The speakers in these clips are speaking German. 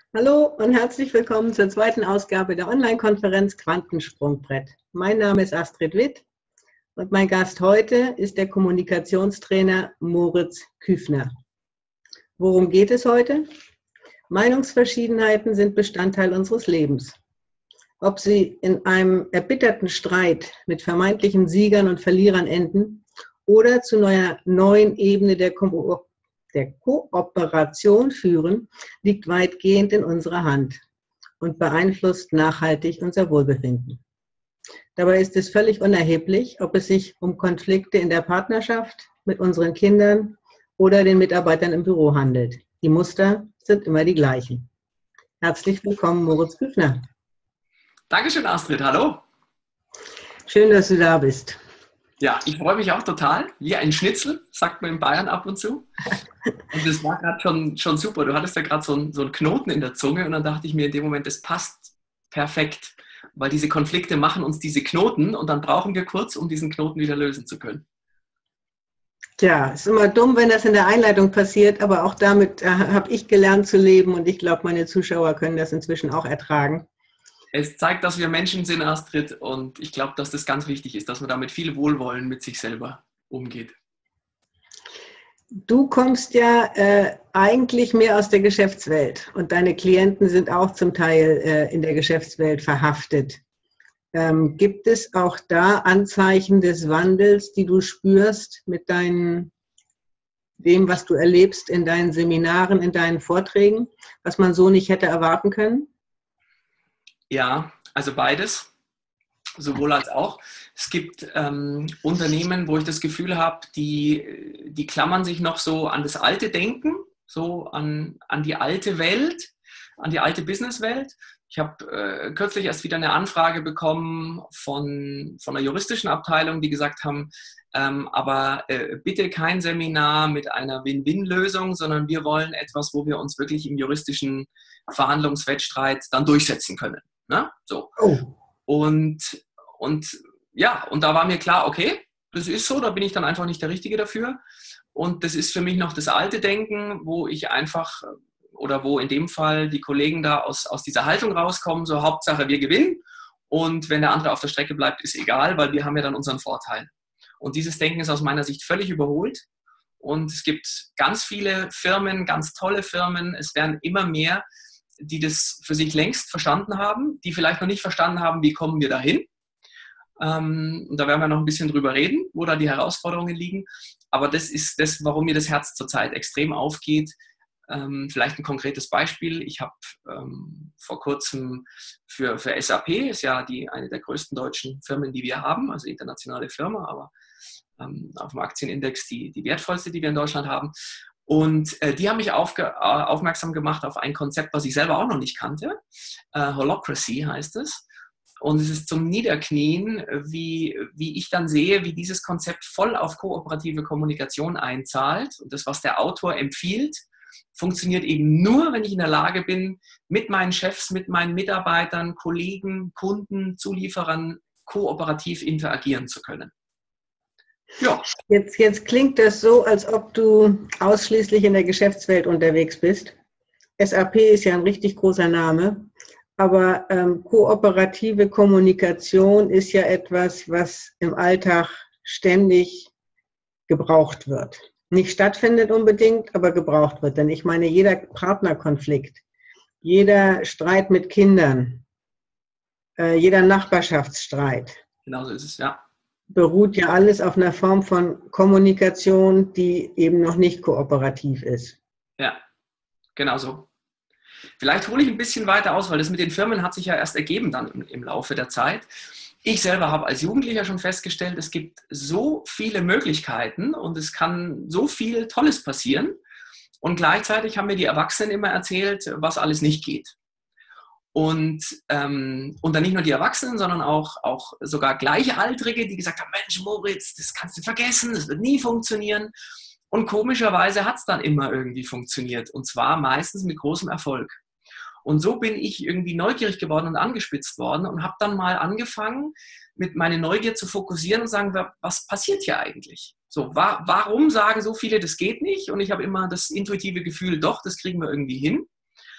Hallo und herzlich willkommen zur zweiten Ausgabe der Online-Konferenz Quantensprungbrett. Mein Name ist Astrid Witt und mein Gast heute ist der Kommunikationstrainer Moritz Küfner. Worum geht es heute? Meinungsverschiedenheiten sind Bestandteil unseres Lebens. Ob sie in einem erbitterten Streit mit vermeintlichen Siegern und Verlierern enden oder zu einer neuen Ebene der Kooperation führen, liegt weitgehend in unserer Hand und beeinflusst nachhaltig unser Wohlbefinden. Dabei ist es völlig unerheblich, ob es sich um Konflikte in der Partnerschaft, mit unseren Kindern oder den Mitarbeitern im Büro handelt. Die Muster sind immer die gleichen. Herzlich willkommen, Moritz Küfner. Dankeschön, Astrid. Hallo. Schön, dass du da bist. Ja, ich freue mich auch total. Wie ein Schnitzel, sagt man in Bayern ab und zu. Und das war gerade schon super. Du hattest ja gerade so einen Knoten in der Zunge und dann dachte ich mir in dem Moment, das passt perfekt, weil diese Konflikte machen uns diese Knoten und dann brauchen wir kurz, um diesen Knoten wieder lösen zu können. Tja, ist immer dumm, wenn das in der Einleitung passiert, aber auch damit habe ich gelernt zu leben und ich glaube, meine Zuschauer können das inzwischen auch ertragen. Es zeigt, dass wir Menschen sind, Astrid, und ich glaube, dass das ganz wichtig ist, dass man da mit viel Wohlwollen mit sich selber umgeht. Du kommst ja eigentlich mehr aus der Geschäftswelt und deine Klienten sind auch zum Teil in der Geschäftswelt verhaftet. Gibt es auch da Anzeichen des Wandels, die du spürst mit dem, was du erlebst in deinen Seminaren, in deinen Vorträgen, was man so nicht hätte erwarten können? Ja, also beides, sowohl als auch. Es gibt Unternehmen, wo ich das Gefühl habe, die klammern sich noch so an das alte Denken, so an die alte Welt, an die alte Businesswelt. Ich habe kürzlich erst wieder eine Anfrage bekommen von einer juristischen Abteilung, die gesagt haben, aber bitte kein Seminar mit einer Win-Win-Lösung, sondern wir wollen etwas, wo wir uns wirklich im juristischen Verhandlungswettstreit dann durchsetzen können. Ne? So. Oh. Und ja, und da war mir klar, okay, das ist so, da bin ich dann einfach nicht der Richtige dafür. Und das ist für mich noch das alte Denken, wo ich einfach, oder wo in dem Fall die Kollegen da aus dieser Haltung rauskommen, so Hauptsache wir gewinnen. Und wenn der andere auf der Strecke bleibt, ist egal, weil wir haben ja dann unseren Vorteil. Und dieses Denken ist aus meiner Sicht völlig überholt. Und es gibt ganz viele Firmen, ganz tolle Firmen, es werden immer mehr, die das für sich längst verstanden haben, die vielleicht noch nicht verstanden haben, wie kommen wir dahin. Und da werden wir noch ein bisschen drüber reden, wo da die Herausforderungen liegen. Aber das ist das, warum mir das Herz zurzeit extrem aufgeht. Vielleicht ein konkretes Beispiel. Ich habe vor kurzem für SAP, ist ja eine der größten deutschen Firmen, die wir haben, also internationale Firma, aber auf dem Aktienindex die wertvollste, die wir in Deutschland haben. Und die haben mich aufmerksam gemacht auf ein Konzept, was ich selber auch noch nicht kannte. Holacracy heißt es. Und es ist zum Niederknien, wie ich dann sehe, wie dieses Konzept voll auf kooperative Kommunikation einzahlt. Und das, was der Autor empfiehlt, funktioniert eben nur, wenn ich in der Lage bin, mit meinen Chefs, mit meinen Mitarbeitern, Kollegen, Kunden, Zulieferern kooperativ interagieren zu können. Ja. Jetzt klingt das so, als ob du ausschließlich in der Geschäftswelt unterwegs bist. SAP ist ja ein richtig großer Name, aber kooperative Kommunikation ist ja etwas, was im Alltag ständig gebraucht wird. Nicht stattfindet unbedingt, aber gebraucht wird. Denn ich meine, jeder Partnerkonflikt, jeder Streit mit Kindern, jeder Nachbarschaftsstreit. Genau so ist es, ja. Beruht ja alles auf einer Form von Kommunikation, die eben noch nicht kooperativ ist. Ja, genau so. Vielleicht hole ich ein bisschen weiter aus, weil das mit den Firmen hat sich ja erst ergeben dann im Laufe der Zeit. Ich selber habe als Jugendlicher schon festgestellt, es gibt so viele Möglichkeiten und es kann so viel Tolles passieren. Und gleichzeitig haben mir die Erwachsenen immer erzählt, was alles nicht geht. Und dann nicht nur die Erwachsenen, sondern auch sogar Gleichaltrige, die gesagt haben, Mensch Moritz, das kannst du vergessen, das wird nie funktionieren. Und komischerweise hat es dann immer irgendwie funktioniert. Und zwar meistens mit großem Erfolg. Und so bin ich irgendwie neugierig geworden und angespitzt worden und habe dann mal angefangen, mit meiner Neugier zu fokussieren und sagen, was passiert hier eigentlich? So, warum sagen so viele, das geht nicht? Und ich habe immer das intuitive Gefühl, doch, das kriegen wir irgendwie hin.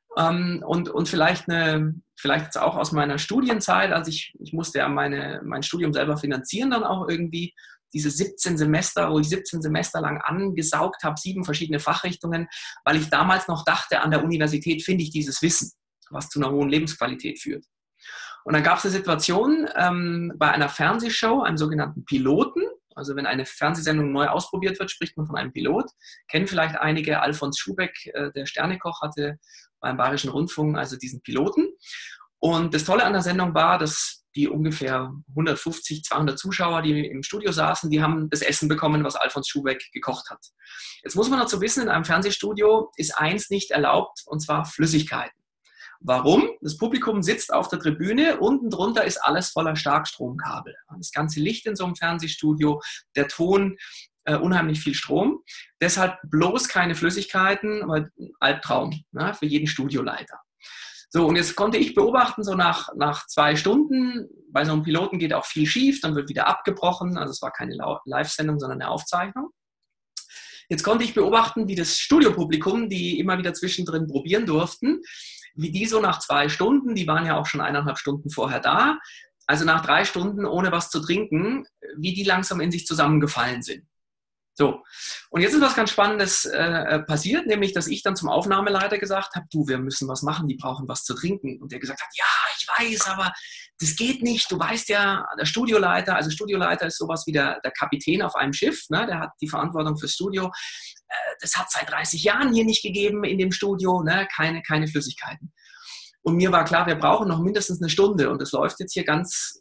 Und vielleicht jetzt auch aus meiner Studienzeit, also ich musste ja mein Studium selber finanzieren dann auch irgendwie, diese 17 Semester, wo ich 17 Semester lang angesaugt habe, 7 verschiedene Fachrichtungen, weil ich damals noch dachte, an der Universität finde ich dieses Wissen, was zu einer hohen Lebensqualität führt. Und dann gab es eine Situation bei einer Fernsehshow, einem sogenannten Piloten. Also wenn eine Fernsehsendung neu ausprobiert wird, spricht man von einem Pilot. Kennen vielleicht einige, Alfons Schubeck, der Sternekoch, hatte beim Bayerischen Rundfunk also diesen Piloten. Und das Tolle an der Sendung war, dass die ungefähr 150, 200 Zuschauer, die im Studio saßen, die haben das Essen bekommen, was Alfons Schubeck gekocht hat. Jetzt muss man dazu wissen, in einem Fernsehstudio ist eins nicht erlaubt, und zwar Flüssigkeiten. Warum? Das Publikum sitzt auf der Tribüne, unten drunter ist alles voller Starkstromkabel. Das ganze Licht in so einem Fernsehstudio, der Ton, unheimlich viel Strom. Deshalb bloß keine Flüssigkeiten, weil Albtraum, ne, für jeden Studioleiter. So, und jetzt konnte ich beobachten, so nach 2 Stunden, bei so einem Piloten geht auch viel schief, dann wird wieder abgebrochen, also es war keine Live-Sendung, sondern eine Aufzeichnung. Jetzt konnte ich beobachten, wie das Studiopublikum, die immer wieder zwischendrin probieren durften, wie die so nach 2 Stunden, die waren ja auch schon 1,5 Stunden vorher da, also nach 3 Stunden ohne was zu trinken, wie die langsam in sich zusammengefallen sind. So, und jetzt ist was ganz Spannendes passiert, nämlich, dass ich dann zum Aufnahmeleiter gesagt habe, du, wir müssen was machen, die brauchen was zu trinken. Und der gesagt hat, ja, ich weiß, aber das geht nicht. Du weißt ja, der Studioleiter, also Studioleiter ist sowas wie der Kapitän auf einem Schiff, ne? Der hat die Verantwortung fürs Studio. Das hat seit 30 Jahren hier nicht gegeben in dem Studio, ne? Keine Flüssigkeiten. Und mir war klar, wir brauchen noch mindestens 1 Stunde. Und es läuft jetzt hier ganz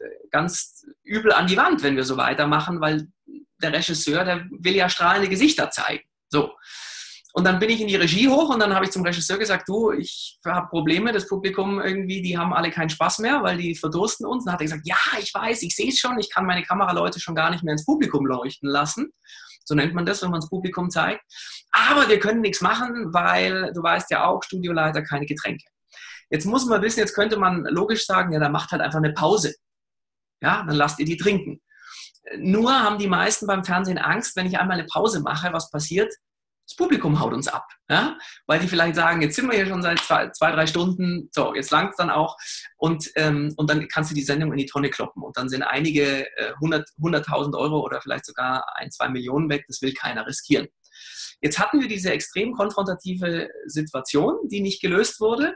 übel an die Wand, wenn wir so weitermachen, weil der Regisseur, der will ja strahlende Gesichter zeigen. So. Und dann bin ich in die Regie hoch und dann habe ich zum Regisseur gesagt, du, ich habe Probleme, das Publikum irgendwie, die haben alle keinen Spaß mehr, weil die verdursten uns. Und dann hat er gesagt, ja, ich weiß, ich sehe es schon, ich kann meine Kameraleute schon gar nicht mehr ins Publikum leuchten lassen. So nennt man das, wenn man das Publikum zeigt. Aber wir können nichts machen, weil, du weißt ja auch, Studioleiter, keine Getränke. Jetzt muss man wissen, jetzt könnte man logisch sagen, ja, dann macht halt einfach eine Pause. Ja, dann lasst ihr die trinken. Nur haben die meisten beim Fernsehen Angst, wenn ich einmal eine Pause mache, was passiert? Das Publikum haut uns ab. Ja? Weil die vielleicht sagen, jetzt sind wir hier schon seit 2, 3 Stunden, so, jetzt langt es dann auch. Und dann kannst du die Sendung in die Tonne kloppen. Und dann sind einige 100.000 Euro oder vielleicht sogar 1, 2 Millionen weg. Das will keiner riskieren. Jetzt hatten wir diese extrem konfrontative Situation, die nicht gelöst wurde.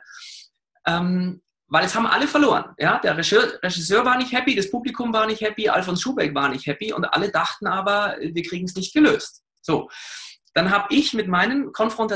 Weil es haben alle verloren. Ja? Der Regisseur war nicht happy, das Publikum war nicht happy, Alfons Schubeck war nicht happy und alle dachten aber, wir kriegen es nicht gelöst. So, dann habe ich mit meinen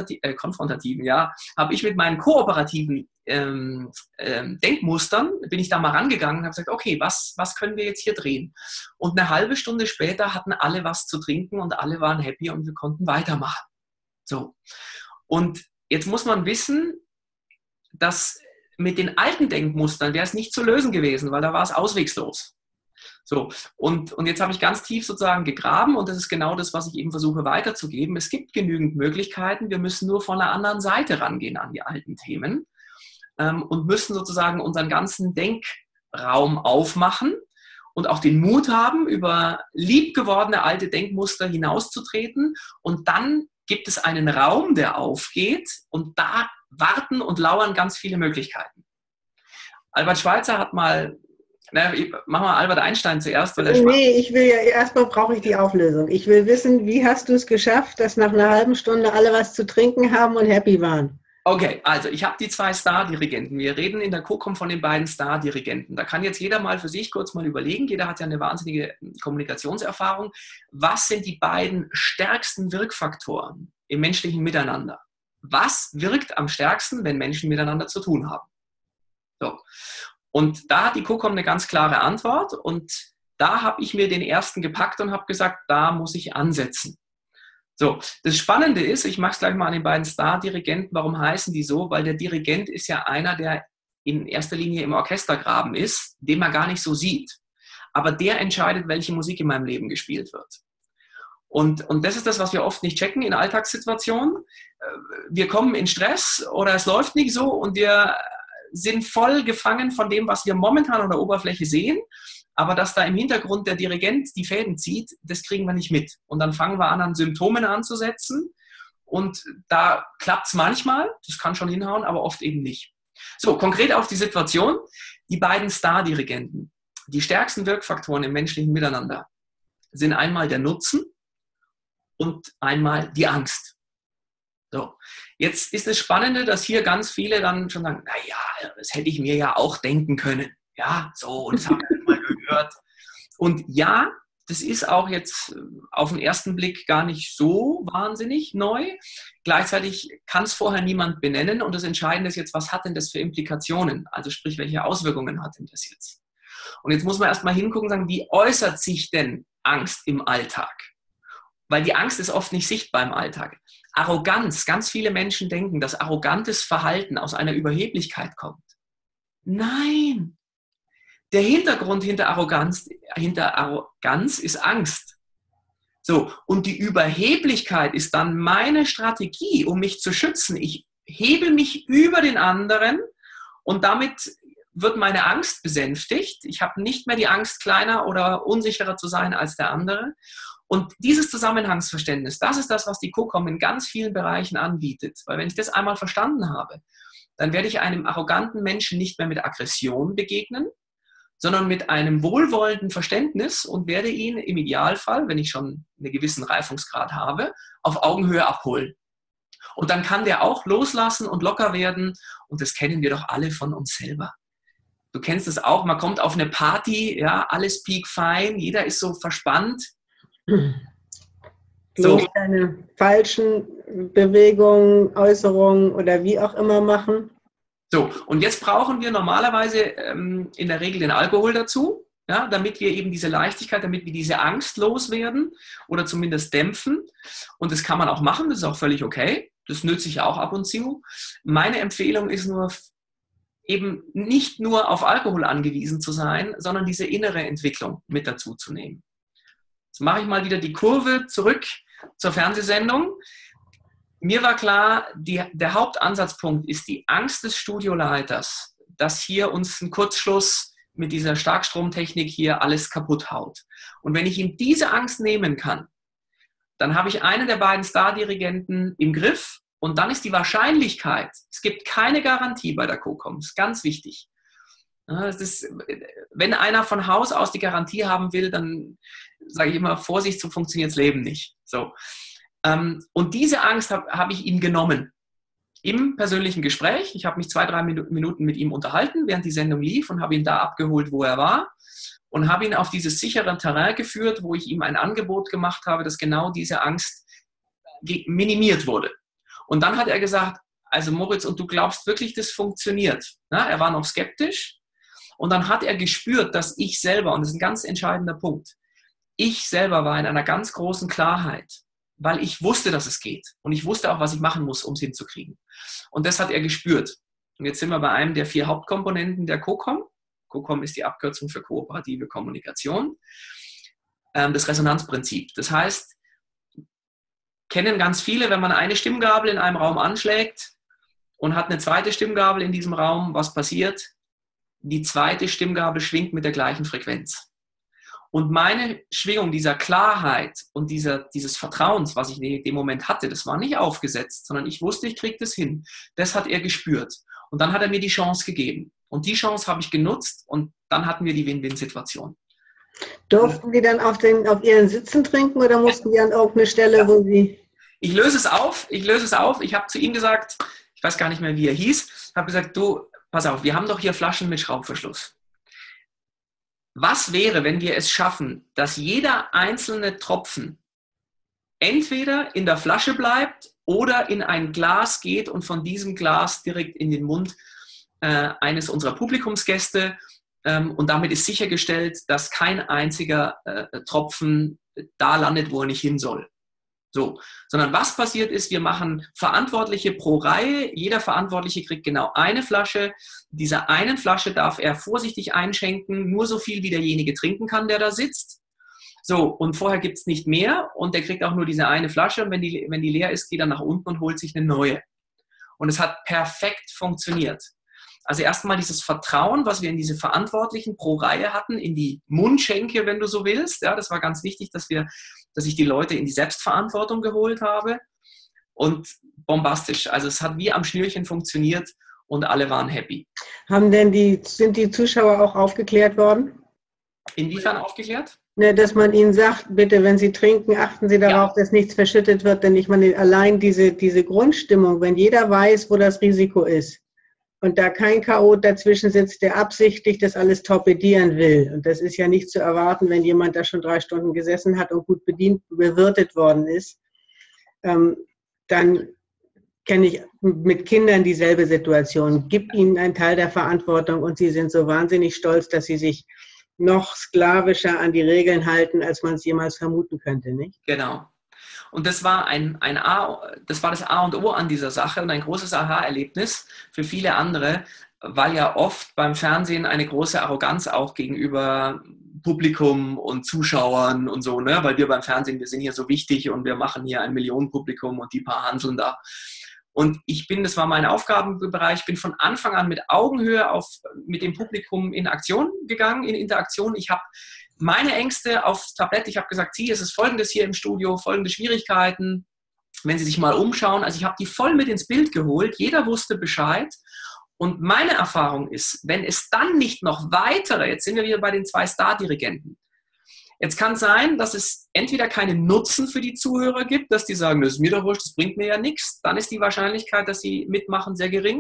kooperativen Denkmustern, bin ich da mal rangegangen und habe gesagt, okay, was können wir jetzt hier drehen? Und eine halbe Stunde später hatten alle was zu trinken und alle waren happy und wir konnten weitermachen. So, und jetzt muss man wissen, dass mit den alten Denkmustern wäre es nicht zu lösen gewesen, weil da war es auswegslos. So, und jetzt habe ich ganz tief sozusagen gegraben und das ist genau das, was ich eben versuche weiterzugeben. Es gibt genügend Möglichkeiten, wir müssen nur von der anderen Seite rangehen an die alten Themen und müssen sozusagen unseren ganzen Denkraum aufmachen und auch den Mut haben, über liebgewordene alte Denkmuster hinauszutreten und dann gibt es einen Raum, der aufgeht und da warten und lauern ganz viele Möglichkeiten. Albert Schweitzer hat mal, machen wir Albert Einstein zuerst. Erstmal brauche ich die Auflösung. Ich will wissen, wie hast du es geschafft, dass nach einer halben Stunde alle was zu trinken haben und happy waren? Okay, also ich habe die 2 Star-Dirigenten. Wir reden in der CoCom von den beiden Star-Dirigenten. Da kann jetzt jeder mal für sich kurz mal überlegen, jeder hat ja eine wahnsinnige Kommunikationserfahrung. Was sind die beiden stärksten Wirkfaktoren im menschlichen Miteinander? Was wirkt am stärksten, wenn Menschen miteinander zu tun haben? So. Und da hat die CoCom eine ganz klare Antwort und da habe ich mir den ersten gepackt und habe gesagt, da muss ich ansetzen. So, das Spannende ist, ich mache es gleich mal an den beiden Star-Dirigenten, warum heißen die so? Weil der Dirigent ist ja einer, der in erster Linie im Orchestergraben ist, den man gar nicht so sieht. Aber der entscheidet, welche Musik in meinem Leben gespielt wird. Und das ist das, was wir oft nicht checken in Alltagssituationen. Wir kommen in Stress oder es läuft nicht so und wir sind voll gefangen von dem, was wir momentan an der Oberfläche sehen. Aber dass da im Hintergrund der Dirigent die Fäden zieht, das kriegen wir nicht mit. Und dann fangen wir an Symptomen anzusetzen Und da klappt es manchmal, das kann schon hinhauen, aber oft eben nicht. So, konkret auf die Situation. Die beiden Star-Dirigenten, die stärksten Wirkfaktoren im menschlichen Miteinander sind einmal der Nutzen und einmal die Angst. So, jetzt ist das Spannende, dass hier ganz viele dann schon sagen, naja, das hätte ich mir ja auch denken können. Ja, so, und das habe ich mal gehört. Und ja, das ist auch jetzt auf den ersten Blick gar nicht so wahnsinnig neu. Gleichzeitig kann es vorher niemand benennen und das Entscheidende ist jetzt, was hat denn das für Implikationen? Also sprich, welche Auswirkungen hat denn das jetzt? Und jetzt muss man erstmal hingucken und sagen, wie äußert sich denn Angst im Alltag? Weil die Angst ist oft nicht sichtbar im Alltag. Arroganz, ganz viele Menschen denken, dass arrogantes Verhalten aus einer Überheblichkeit kommt. Nein! Der Hintergrund hinter Arroganz ist Angst. So, und die Überheblichkeit ist dann meine Strategie, um mich zu schützen. Ich hebe mich über den anderen und damit wird meine Angst besänftigt. Ich habe nicht mehr die Angst, kleiner oder unsicherer zu sein als der andere. Und dieses Zusammenhangsverständnis, das ist das, was die COCOM in ganz vielen Bereichen anbietet. Weil wenn ich das einmal verstanden habe, dann werde ich einem arroganten Menschen nicht mehr mit Aggression begegnen, sondern mit einem wohlwollenden Verständnis und werde ihn im Idealfall, wenn ich schon einen gewissen Reifungsgrad habe, auf Augenhöhe abholen. Und dann kann der auch loslassen und locker werden und das kennen wir doch alle von uns selber. Du kennst es auch, man kommt auf eine Party, ja, alles piekfein, jeder ist so verspannt. Bloß keine falschen Bewegungen, Äußerungen oder wie auch immer machen. So, und jetzt brauchen wir normalerweise in der Regel den Alkohol dazu, ja, damit wir eben diese Leichtigkeit, damit wir diese Angst loswerden oder zumindest dämpfen. Und das kann man auch machen, das ist auch völlig okay. Das nütze ich auch ab und zu. Meine Empfehlung ist nur, eben nicht nur auf Alkohol angewiesen zu sein, sondern diese innere Entwicklung mit dazu zu nehmen. Jetzt mache ich mal wieder die Kurve zurück zur Fernsehsendung. Mir war klar, der Hauptansatzpunkt ist die Angst des Studioleiters, dass hier uns ein Kurzschluss mit dieser Starkstromtechnik hier alles kaputt haut. Und wenn ich ihm diese Angst nehmen kann, dann habe ich einen der beiden Stardirigenten im Griff und dann ist die Wahrscheinlichkeit, es gibt keine Garantie bei der COCOM, das ist ganz wichtig. Das ist, wenn einer von Haus aus die Garantie haben will, dann sage ich immer, Vorsicht, so funktioniert das Leben nicht. So. Und diese Angst habe ich ihm genommen. Im persönlichen Gespräch. Ich habe mich 2-3 Minuten mit ihm unterhalten, während die Sendung lief und habe ihn da abgeholt, wo er war und habe ihn auf dieses sichere Terrain geführt, wo ich ihm ein Angebot gemacht habe, dass genau diese Angst minimiert wurde. Und dann hat er gesagt, also Moritz, und du glaubst wirklich, das funktioniert? Na, er war noch skeptisch und dann hat er gespürt, dass ich selber, und das ist ein ganz entscheidender Punkt, ich selber war in einer ganz großen Klarheit, weil ich wusste, dass es geht. Und ich wusste auch, was ich machen muss, um es hinzukriegen. Und das hat er gespürt. Und jetzt sind wir bei einem der 4 Hauptkomponenten der COCOM. COCOM ist die Abkürzung für kooperative Kommunikation. Das Resonanzprinzip. Das heißt, kennen ganz viele, wenn man eine Stimmgabel in einem Raum anschlägt und hat eine zweite Stimmgabel in diesem Raum, was passiert? Die zweite Stimmgabel schwingt mit der gleichen Frequenz. Und meine Schwingung dieser Klarheit und dieses Vertrauens, was ich in dem Moment hatte, das war nicht aufgesetzt, sondern ich wusste, ich kriege das hin. Das hat er gespürt. Und dann hat er mir die Chance gegeben. Und die Chance habe ich genutzt und dann hatten wir die Win-Win-Situation. Durften die dann auf ihren Sitzen trinken oder mussten die an irgendeine Stelle, wo sie... Ich löse es auf. Ich habe zu ihm gesagt, ich weiß gar nicht mehr, wie er hieß, habe gesagt, du, pass auf, wir haben doch hier Flaschen mit Schraubverschluss. Was wäre, wenn wir es schaffen, dass jeder einzelne Tropfen entweder in der Flasche bleibt oder in ein Glas geht und von diesem Glas direkt in den Mund eines unserer Publikumsgäste und damit ist sichergestellt, dass kein einziger Tropfen da landet, wo er nicht hin soll. So, sondern was passiert ist, wir machen Verantwortliche pro Reihe, jeder Verantwortliche kriegt genau eine Flasche, dieser einen Flasche darf er vorsichtig einschenken, nur so viel wie derjenige trinken kann, der da sitzt. So, und vorher gibt es nicht mehr und der kriegt auch nur diese eine Flasche und wenn die leer ist, geht er nach unten und holt sich eine neue. Und es hat perfekt funktioniert. Also erstmal dieses Vertrauen, was wir in diese Verantwortlichen pro Reihe hatten, in die Mundschenke, wenn du so willst. Ja, das war ganz wichtig, dass ich die Leute in die Selbstverantwortung geholt habe. und bombastisch. Also es hat wie am Schnürchen funktioniert und alle waren happy. Sind die Zuschauer auch aufgeklärt worden? Inwiefern aufgeklärt? Ne, dass man ihnen sagt, bitte, wenn Sie trinken, achten Sie darauf, dass nichts verschüttet wird, denn ich meine, allein diese Grundstimmung, wenn jeder weiß, wo das Risiko ist und da kein Chaot dazwischen sitzt, der absichtlich das alles torpedieren will, und das ist ja nicht zu erwarten, wenn jemand da schon 3 Stunden gesessen hat und gut bewirtet worden ist, dann kenne ich mit Kindern dieselbe Situation. Gib ihnen einen Teil der Verantwortung und sie sind so wahnsinnig stolz, dass sie sich noch sklavischer an die Regeln halten, als man es jemals vermuten könnte, nicht? Genau. Und das war das A und O an dieser Sache und ein großes Aha-Erlebnis für viele andere, weil ja oft beim Fernsehen eine große Arroganz auch gegenüber Publikum und Zuschauern und so, ne? Weil wir beim Fernsehen, wir sind hier so wichtig und wir machen hier ein Millionenpublikum und die paar Hanseln da. Und das war mein Aufgabenbereich, bin von Anfang an mit Augenhöhe mit dem Publikum in Aktion gegangen, in Interaktion. Ich habe meine Ängste aufs Tablett, ich habe gesagt, es ist Folgendes hier im Studio, folgende Schwierigkeiten, wenn Sie sich mal umschauen. Also ich habe die voll mit ins Bild geholt, jeder wusste Bescheid. Und meine Erfahrung ist, wenn es dann nicht noch weitere, jetzt sind wir wieder bei den 2 Star-Dirigenten, jetzt kann es sein, dass es entweder keinen Nutzen für die Zuhörer gibt, dass die sagen, das ist mir doch wurscht, das bringt mir ja nichts. Dann ist die Wahrscheinlichkeit, dass sie mitmachen, sehr gering.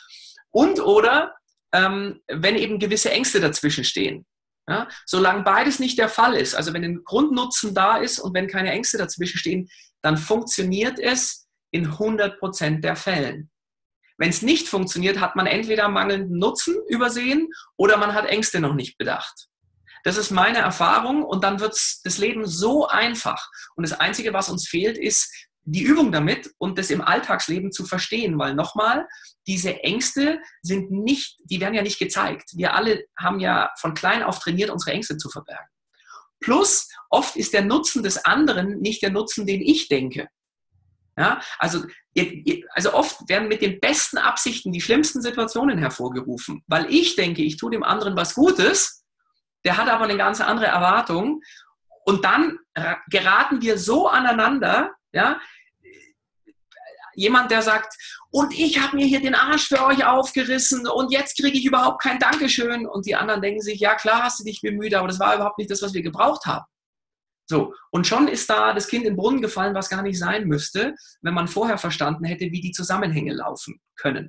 Oder wenn eben gewisse Ängste dazwischen stehen. Ja? Solange beides nicht der Fall ist, also wenn ein Grundnutzen da ist und wenn keine Ängste dazwischen stehen, dann funktioniert es in 100% der Fällen. Wenn es nicht funktioniert, hat man entweder mangelnden Nutzen übersehen oder man hat Ängste noch nicht bedacht. Das ist meine Erfahrung und dann wird das Leben so einfach. Und das Einzige, was uns fehlt, ist die Übung damit und das im Alltagsleben zu verstehen. Weil nochmal, diese Ängste die werden ja nicht gezeigt. Wir alle haben ja von klein auf trainiert, unsere Ängste zu verbergen. Plus, oft ist der Nutzen des anderen nicht der Nutzen, den ich denke. Ja, also oft werden mit den besten Absichten die schlimmsten Situationen hervorgerufen. Weil ich denke, ich tue dem anderen was Gutes, der hat aber eine ganz andere Erwartung und dann geraten wir so aneinander, ja, jemand, der sagt, und ich habe mir hier den Arsch für euch aufgerissen und jetzt kriege ich überhaupt kein Dankeschön und die anderen denken sich, ja klar hast du dich bemüht, aber das war überhaupt nicht das, was wir gebraucht haben. So, und schon ist da das Kind in den Brunnen gefallen, was gar nicht sein müsste, wenn man vorher verstanden hätte, wie die Zusammenhänge laufen können.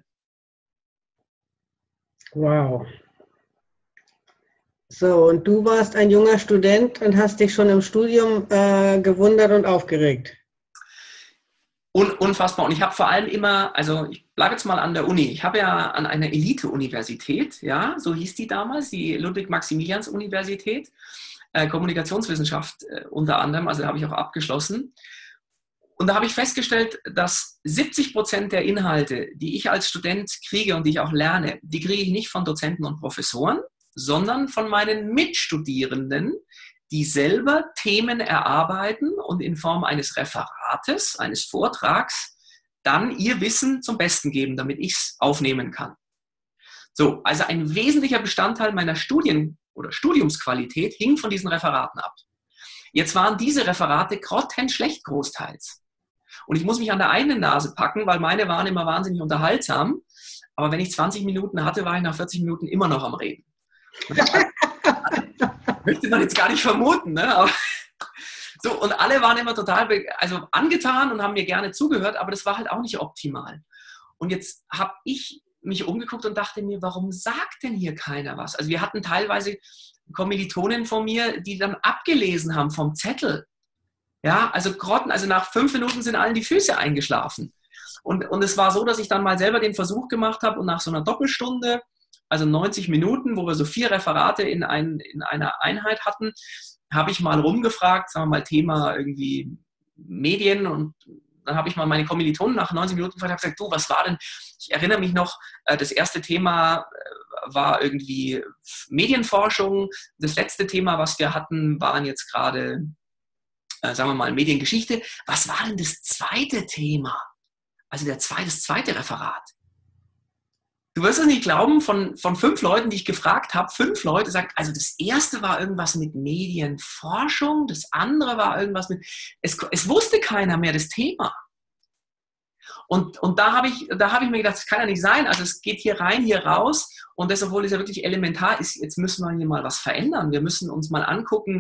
Wow. So, und du warst ein junger Student und hast dich schon im Studium gewundert und aufgeregt. Unfassbar. Und ich habe vor allem immer, also ich bleibe jetzt mal an der Uni. Ich habe ja an einer Elite-Universität, ja, so hieß die damals, die Ludwig-Maximilians-Universität, Kommunikationswissenschaft unter anderem, also da habe ich auch abgeschlossen. Und da habe ich festgestellt, dass 70% der Inhalte, die ich als Student kriege und die ich auch lerne, die kriege ich nicht von Dozenten und Professoren, sondern von meinen Mitstudierenden, die selber Themen erarbeiten und in Form eines Referates, eines Vortrags, dann ihr Wissen zum Besten geben, damit ich es aufnehmen kann. So, also ein wesentlicher Bestandteil meiner Studiumsqualität hing von diesen Referaten ab. Jetzt waren diese Referate grottenschlecht großteils. Und ich muss mich an der eigenen Nase packen, weil meine waren immer wahnsinnig unterhaltsam. Aber wenn ich 20 Minuten hatte, war ich nach 40 Minuten immer noch am Reden. Möchte man jetzt gar nicht vermuten, ne? Aber so, und alle waren immer total angetan und haben mir gerne zugehört, aber das war halt auch nicht optimal. Und jetzt habe ich mich umgeguckt und dachte mir, warum sagt denn hier keiner was? Also wir hatten teilweise Kommilitonen von mir, die dann abgelesen haben vom Zettel. Ja, also nach 5 Minuten sind allen die Füße eingeschlafen. Und es war so, dass ich dann mal selber den Versuch gemacht habe und nach so einer Doppelstunde, also 90 Minuten, wo wir so 4 Referate in einer Einheit hatten, habe ich mal rumgefragt, sagen wir mal Thema irgendwie Medien, und dann habe ich mal meine Kommilitonen nach 90 Minuten gefragt, habe gesagt, du, was war denn, ich erinnere mich noch, das erste Thema war irgendwie Medienforschung, das letzte Thema, was wir hatten, waren jetzt gerade, sagen wir mal, Mediengeschichte. Was war denn das zweite Thema? Also das zweite Referat. Du wirst es nicht glauben, von 5 Leuten, die ich gefragt habe, 5 Leute sagen, also das erste war irgendwas mit Medienforschung, das andere war irgendwas mit, es wusste keiner mehr das Thema. Und da hab ich mir gedacht, das kann ja nicht sein. Also es geht hier rein, hier raus. Und das, obwohl es ja wirklich elementar ist, jetzt müssen wir hier mal was verändern. Wir müssen uns mal angucken,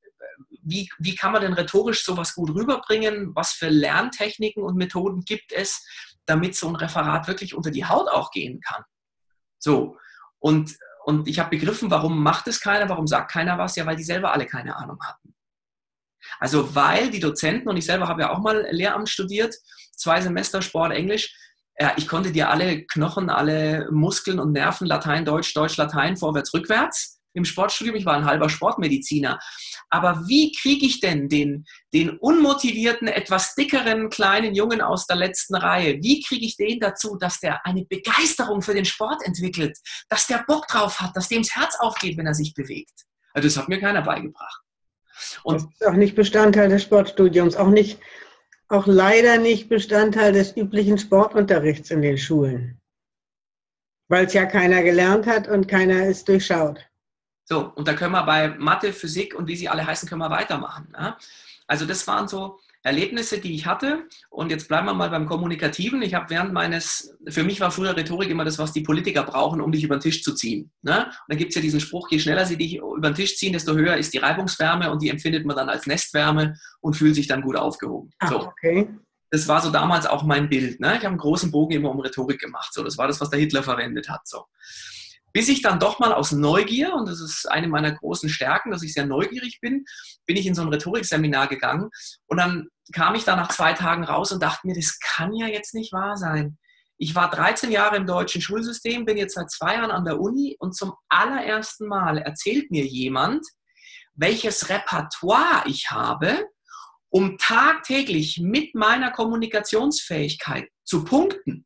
wie kann man denn rhetorisch sowas gut rüberbringen? Was für Lerntechniken und Methoden gibt es, damit so ein Referat wirklich unter die Haut auch gehen kann? So. Und ich habe begriffen, warum macht es keiner, warum sagt keiner was? Ja, weil die selber alle keine Ahnung hatten. Also weil die Dozenten, und ich selber habe ja auch mal Lehramt studiert, 2 Semester Sport, Englisch, ja, ich konnte dir alle Knochen, alle Muskeln und Nerven, Latein, Deutsch, Deutsch, Latein, vorwärts, rückwärts im Sportstudium. Ich war ein halber Sportmediziner. Aber wie kriege ich denn den unmotivierten, etwas dickeren, kleinen Jungen aus der letzten Reihe, wie kriege ich den dazu, dass der eine Begeisterung für den Sport entwickelt, dass der Bock drauf hat, dass dem das Herz aufgeht, wenn er sich bewegt? Also das hat mir keiner beigebracht. Und das ist auch nicht Bestandteil des Sportstudiums, auch leider nicht Bestandteil des üblichen Sportunterrichts in den Schulen, weil es ja keiner gelernt hat und keiner es durchschaut. So, und da können wir bei Mathe, Physik und wie sie alle heißen, können wir weitermachen. Ja? Also das waren so Erlebnisse, die ich hatte. Und jetzt bleiben wir mal beim Kommunikativen. Ich habe für mich war früher Rhetorik immer das, was die Politiker brauchen, um dich über den Tisch zu ziehen. Ne? Und da gibt es ja diesen Spruch, je schneller sie dich über den Tisch ziehen, desto höher ist die Reibungswärme und die empfindet man dann als Nestwärme und fühlt sich dann gut aufgehoben. Ach, so. okay. Das war so damals auch mein Bild. Ne? Ich habe einen großen Bogen immer um Rhetorik gemacht. So, das war das, was der Hitler verwendet hat. So. Bis ich dann doch mal aus Neugier, und das ist eine meiner großen Stärken, dass ich sehr neugierig bin ich in so ein Rhetorikseminar gegangen. Und dann kam ich da nach 2 Tagen raus und dachte mir, das kann ja jetzt nicht wahr sein. Ich war 13 Jahre im deutschen Schulsystem, bin jetzt seit 2 Jahren an der Uni und zum allerersten Mal erzählt mir jemand, welches Repertoire ich habe, um tagtäglich mit meiner Kommunikationsfähigkeit zu punkten.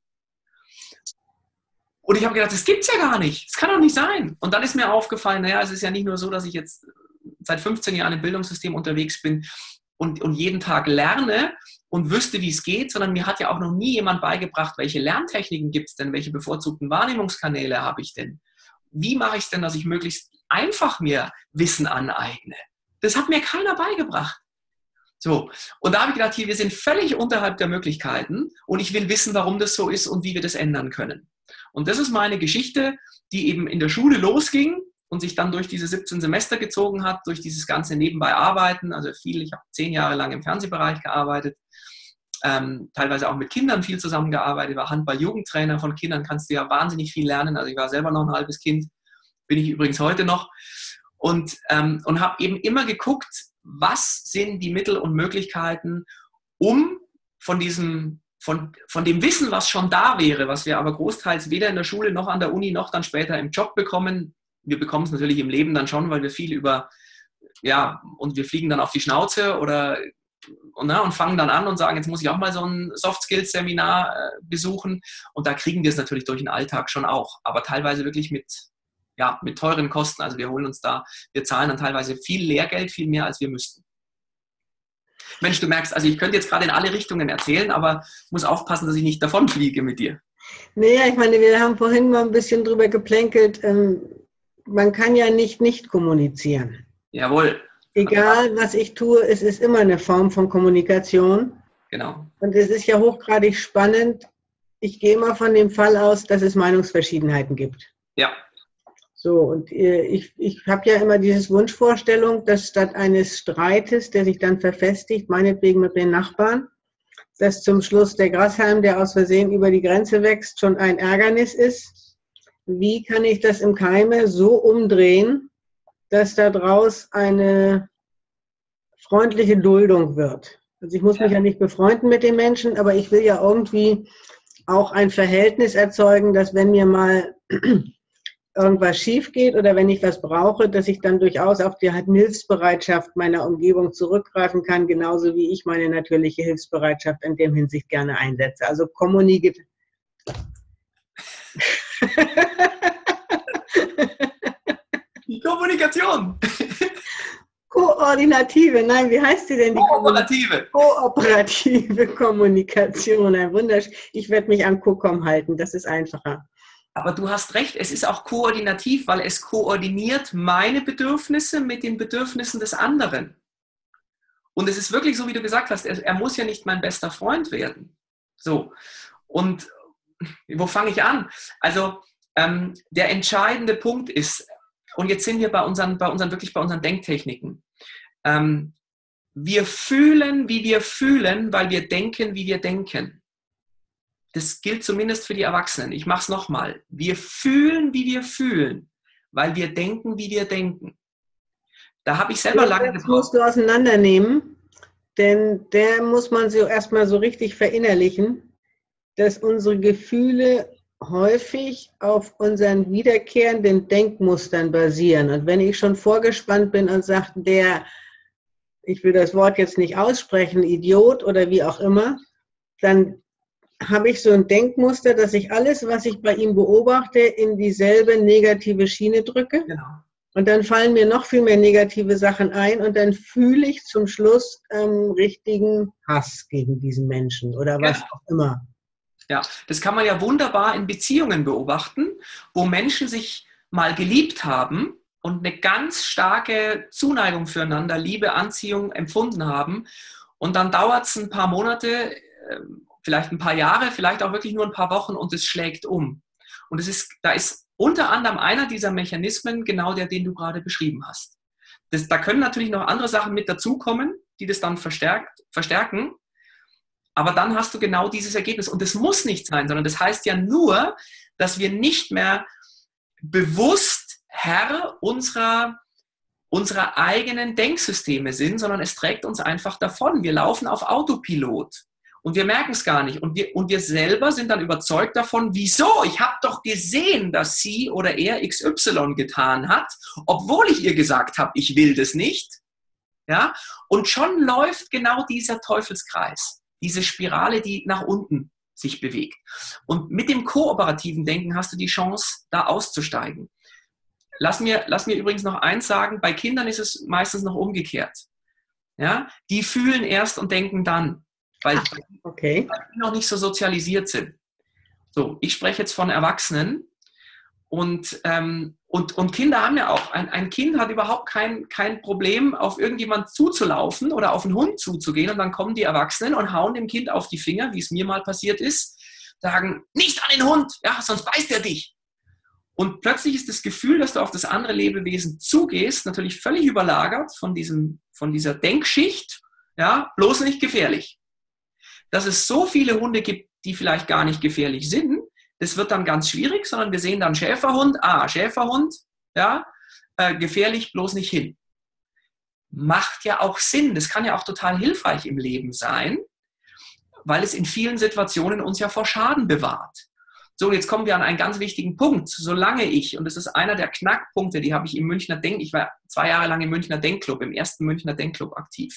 Und ich habe gedacht, das gibt's ja gar nicht. Das kann doch nicht sein. Und dann ist mir aufgefallen, naja, es ist ja nicht nur so, dass ich jetzt seit 15 Jahren im Bildungssystem unterwegs bin und jeden Tag lerne und wüsste, wie es geht, sondern mir hat ja auch noch nie jemand beigebracht, welche Lerntechniken gibt es denn, welche bevorzugten Wahrnehmungskanäle habe ich denn? Wie mache ich es denn, dass ich möglichst einfach mir Wissen aneigne? Das hat mir keiner beigebracht. So, und da habe ich gedacht, hier, wir sind völlig unterhalb der Möglichkeiten und ich will wissen, warum das so ist und wie wir das ändern können. Und das ist meine Geschichte, die eben in der Schule losging und sich dann durch diese 17 Semester gezogen hat, durch dieses ganze nebenbei Arbeiten. Also ich habe 10 Jahre lang im Fernsehbereich gearbeitet, teilweise auch mit Kindern viel zusammengearbeitet, war Handball-Jugendtrainer von Kindern, kannst du ja wahnsinnig viel lernen. Also ich war selber noch ein halbes Kind, bin ich übrigens heute noch. Und habe eben immer geguckt, was sind die Mittel und Möglichkeiten, um von dem Wissen, was schon da wäre, was wir aber großteils weder in der Schule noch an der Uni noch dann später im Job bekommen. Wir bekommen es natürlich im Leben dann schon, weil wir viel und wir fliegen dann auf die Schnauze und fangen dann an und sagen, jetzt muss ich auch mal so ein Soft-Skills-Seminar besuchen. Und da kriegen wir es natürlich durch den Alltag schon auch, aber teilweise wirklich mit teuren Kosten. Also wir zahlen dann teilweise viel Lehrgeld, viel mehr, als wir müssten. Mensch, du merkst, also ich könnte jetzt gerade in alle Richtungen erzählen, aber muss aufpassen, dass ich nicht davonfliege mit dir. Naja, ich meine, wir haben vorhin mal ein bisschen drüber geplänkelt, man kann ja nicht kommunizieren. Jawohl. Egal, was ich tue, es ist immer eine Form von Kommunikation. Genau. Und es ist ja hochgradig spannend. Ich gehe mal von dem Fall aus, dass es Meinungsverschiedenheiten gibt. Ja. So, und ich habe ja immer diese Wunschvorstellung, dass statt eines Streites, der sich dann verfestigt, meinetwegen mit den Nachbarn, dass zum Schluss der Grashalm, der aus Versehen über die Grenze wächst, schon ein Ärgernis ist. Wie kann ich das im Keime so umdrehen, dass daraus eine freundliche Duldung wird? Also ich muss mich ja nicht befreunden mit den Menschen, aber ich will ja irgendwie auch ein Verhältnis erzeugen, dass wenn mir mal irgendwas schief geht oder wenn ich was brauche, dass ich dann durchaus auf die Hilfsbereitschaft meiner Umgebung zurückgreifen kann, genauso wie ich meine natürliche Hilfsbereitschaft in dem Hinsicht gerne einsetze. Also Die Kommunikation. Koordinative, nein, wie heißt sie denn? Kooperative. Kooperative Kommunikation, ein Wunderschön. Ich werde mich an CoCom halten, das ist einfacher. Aber du hast recht, es ist auch koordinativ, weil es koordiniert meine Bedürfnisse mit den Bedürfnissen des anderen. Und es ist wirklich so, wie du gesagt hast, er muss ja nicht mein bester Freund werden, So, und wo fange ich an? Also der entscheidende Punkt ist, und jetzt sind wir bei unseren Denktechniken. Wir fühlen, wie wir fühlen, weil wir denken, wie wir denken. Das gilt zumindest für die Erwachsenen. Ich mache es nochmal. Wir fühlen, wie wir fühlen, weil wir denken, wie wir denken. Da habe ich selber lange gebraucht. Das musst du auseinandernehmen, denn der muss man so erstmal so richtig verinnerlichen, dass unsere Gefühle häufig auf unseren wiederkehrenden Denkmustern basieren. Und wenn ich schon vorgespannt bin und sage, ich will das Wort jetzt nicht aussprechen, Idiot oder wie auch immer, dann habe ich so ein Denkmuster, dass ich alles, was ich bei ihm beobachte, in dieselbe negative Schiene drücke. Genau. Und dann fallen mir noch viel mehr negative Sachen ein und dann fühle ich zum Schluss richtigen Hass gegen diesen Menschen oder was auch immer. Ja, das kann man ja wunderbar in Beziehungen beobachten, wo Menschen sich mal geliebt haben und eine ganz starke Zuneigung füreinander, Liebe, Anziehung empfunden haben. Und dann dauert es ein paar Monate, vielleicht ein paar Jahre, vielleicht auch wirklich nur ein paar Wochen und es schlägt um. Und da ist unter anderem einer dieser Mechanismen genau der, den du gerade beschrieben hast. Da können natürlich noch andere Sachen mit dazukommen, die das dann verstärken. Aber dann hast du genau dieses Ergebnis. Und das muss nicht sein, sondern das heißt ja nur, dass wir nicht mehr bewusst Herr unserer eigenen Denksysteme sind, sondern es trägt uns einfach davon. Wir laufen auf Autopilot und wir merken es gar nicht. Und wir selber sind dann überzeugt davon, wieso? Ich habe doch gesehen, dass sie oder er XY getan hat, obwohl ich ihr gesagt habe, ich will das nicht. Ja? Und schon läuft genau dieser Teufelskreis. Diese Spirale, die nach unten sich bewegt. Und mit dem kooperativen Denken hast du die Chance, da auszusteigen. Lass mir übrigens noch eins sagen, bei Kindern ist es meistens noch umgekehrt. Ja? Die fühlen erst und denken dann, weil die noch nicht so sozialisiert sind. So, ich spreche jetzt von Erwachsenen und Kinder haben ja auch, ein Kind hat überhaupt kein Problem, auf irgendjemand zuzulaufen oder auf einen Hund zuzugehen und dann kommen die Erwachsenen und hauen dem Kind auf die Finger, wie es mir mal passiert ist, sagen, nicht an den Hund, ja, sonst beißt er dich. Und plötzlich ist das Gefühl, dass du auf das andere Lebewesen zugehst, natürlich völlig überlagert von dieser Denkschicht, ja, bloß nicht gefährlich. Dass es so viele Hunde gibt, die vielleicht gar nicht gefährlich sind, das wird dann ganz schwierig, sondern wir sehen dann Schäferhund, Schäferhund, ja, gefährlich, bloß nicht hin. Macht ja auch Sinn, das kann ja auch total hilfreich im Leben sein, weil es in vielen Situationen uns ja vor Schaden bewahrt. So, jetzt kommen wir an einen ganz wichtigen Punkt. Solange und das ist einer der Knackpunkte, die habe ich im Münchner ich war 2 Jahre lang im Münchner Denkclub, im ersten Münchner Denkclub aktiv.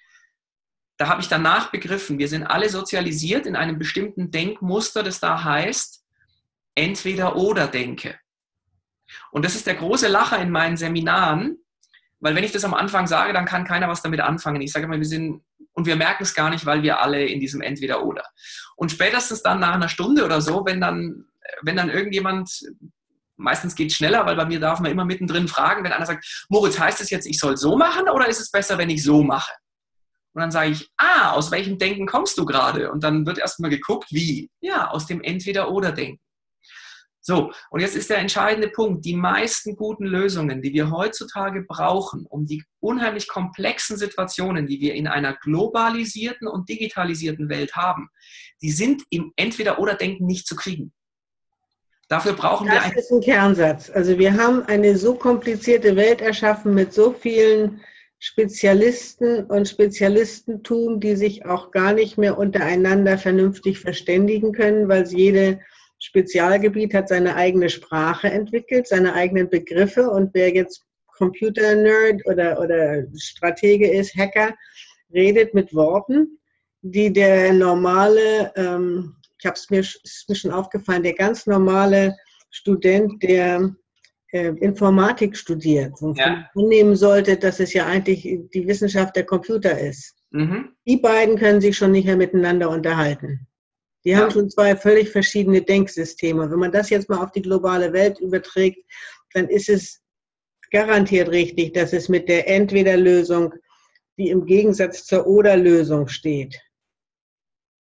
Da habe ich danach begriffen, wir sind alle sozialisiert in einem bestimmten Denkmuster, das da heißt, Entweder-oder-Denke. Und das ist der große Lacher in meinen Seminaren, weil wenn ich das am Anfang sage, dann kann keiner was damit anfangen. Ich sage immer, wir merken es gar nicht, weil wir alle in diesem Entweder-oder. Und spätestens dann nach einer Stunde oder so, wenn dann irgendjemand, meistens geht es schneller, weil bei mir darf man immer mittendrin fragen, wenn einer sagt, Moritz, heißt es jetzt, ich soll so machen oder ist es besser, wenn ich so mache? Und dann sage ich, aus welchem Denken kommst du gerade? Und dann wird erstmal geguckt, wie? Ja, aus dem Entweder-oder-Denken. So, und jetzt ist der entscheidende Punkt. Die meisten guten Lösungen, die wir heutzutage brauchen, um die unheimlich komplexen Situationen, die wir in einer globalisierten und digitalisierten Welt haben, die sind im Entweder-oder-Denken nicht zu kriegen. Dafür brauchen wir Das ist ein Kernsatz. Also wir haben eine so komplizierte Welt erschaffen mit so vielen Spezialisten und Spezialistentum, die sich auch gar nicht mehr untereinander vernünftig verständigen können, weil jede Spezialgebiet hat seine eigene Sprache entwickelt, seine eigenen Begriffe und wer jetzt Computer-Nerd oder Stratege ist, Hacker, redet mit Worten, die der normale, ist mir schon aufgefallen, der ganz normale Student, der Informatik studiert und annehmen sollte, dass es ja eigentlich die Wissenschaft der Computer ist. Mhm. Die beiden können sich schon nicht mehr miteinander unterhalten. Die haben schon 2 völlig verschiedene Denksysteme. Wenn man das jetzt mal auf die globale Welt überträgt, dann ist es garantiert richtig, dass es mit der Entweder-Lösung, die im Gegensatz zur Oder-Lösung steht,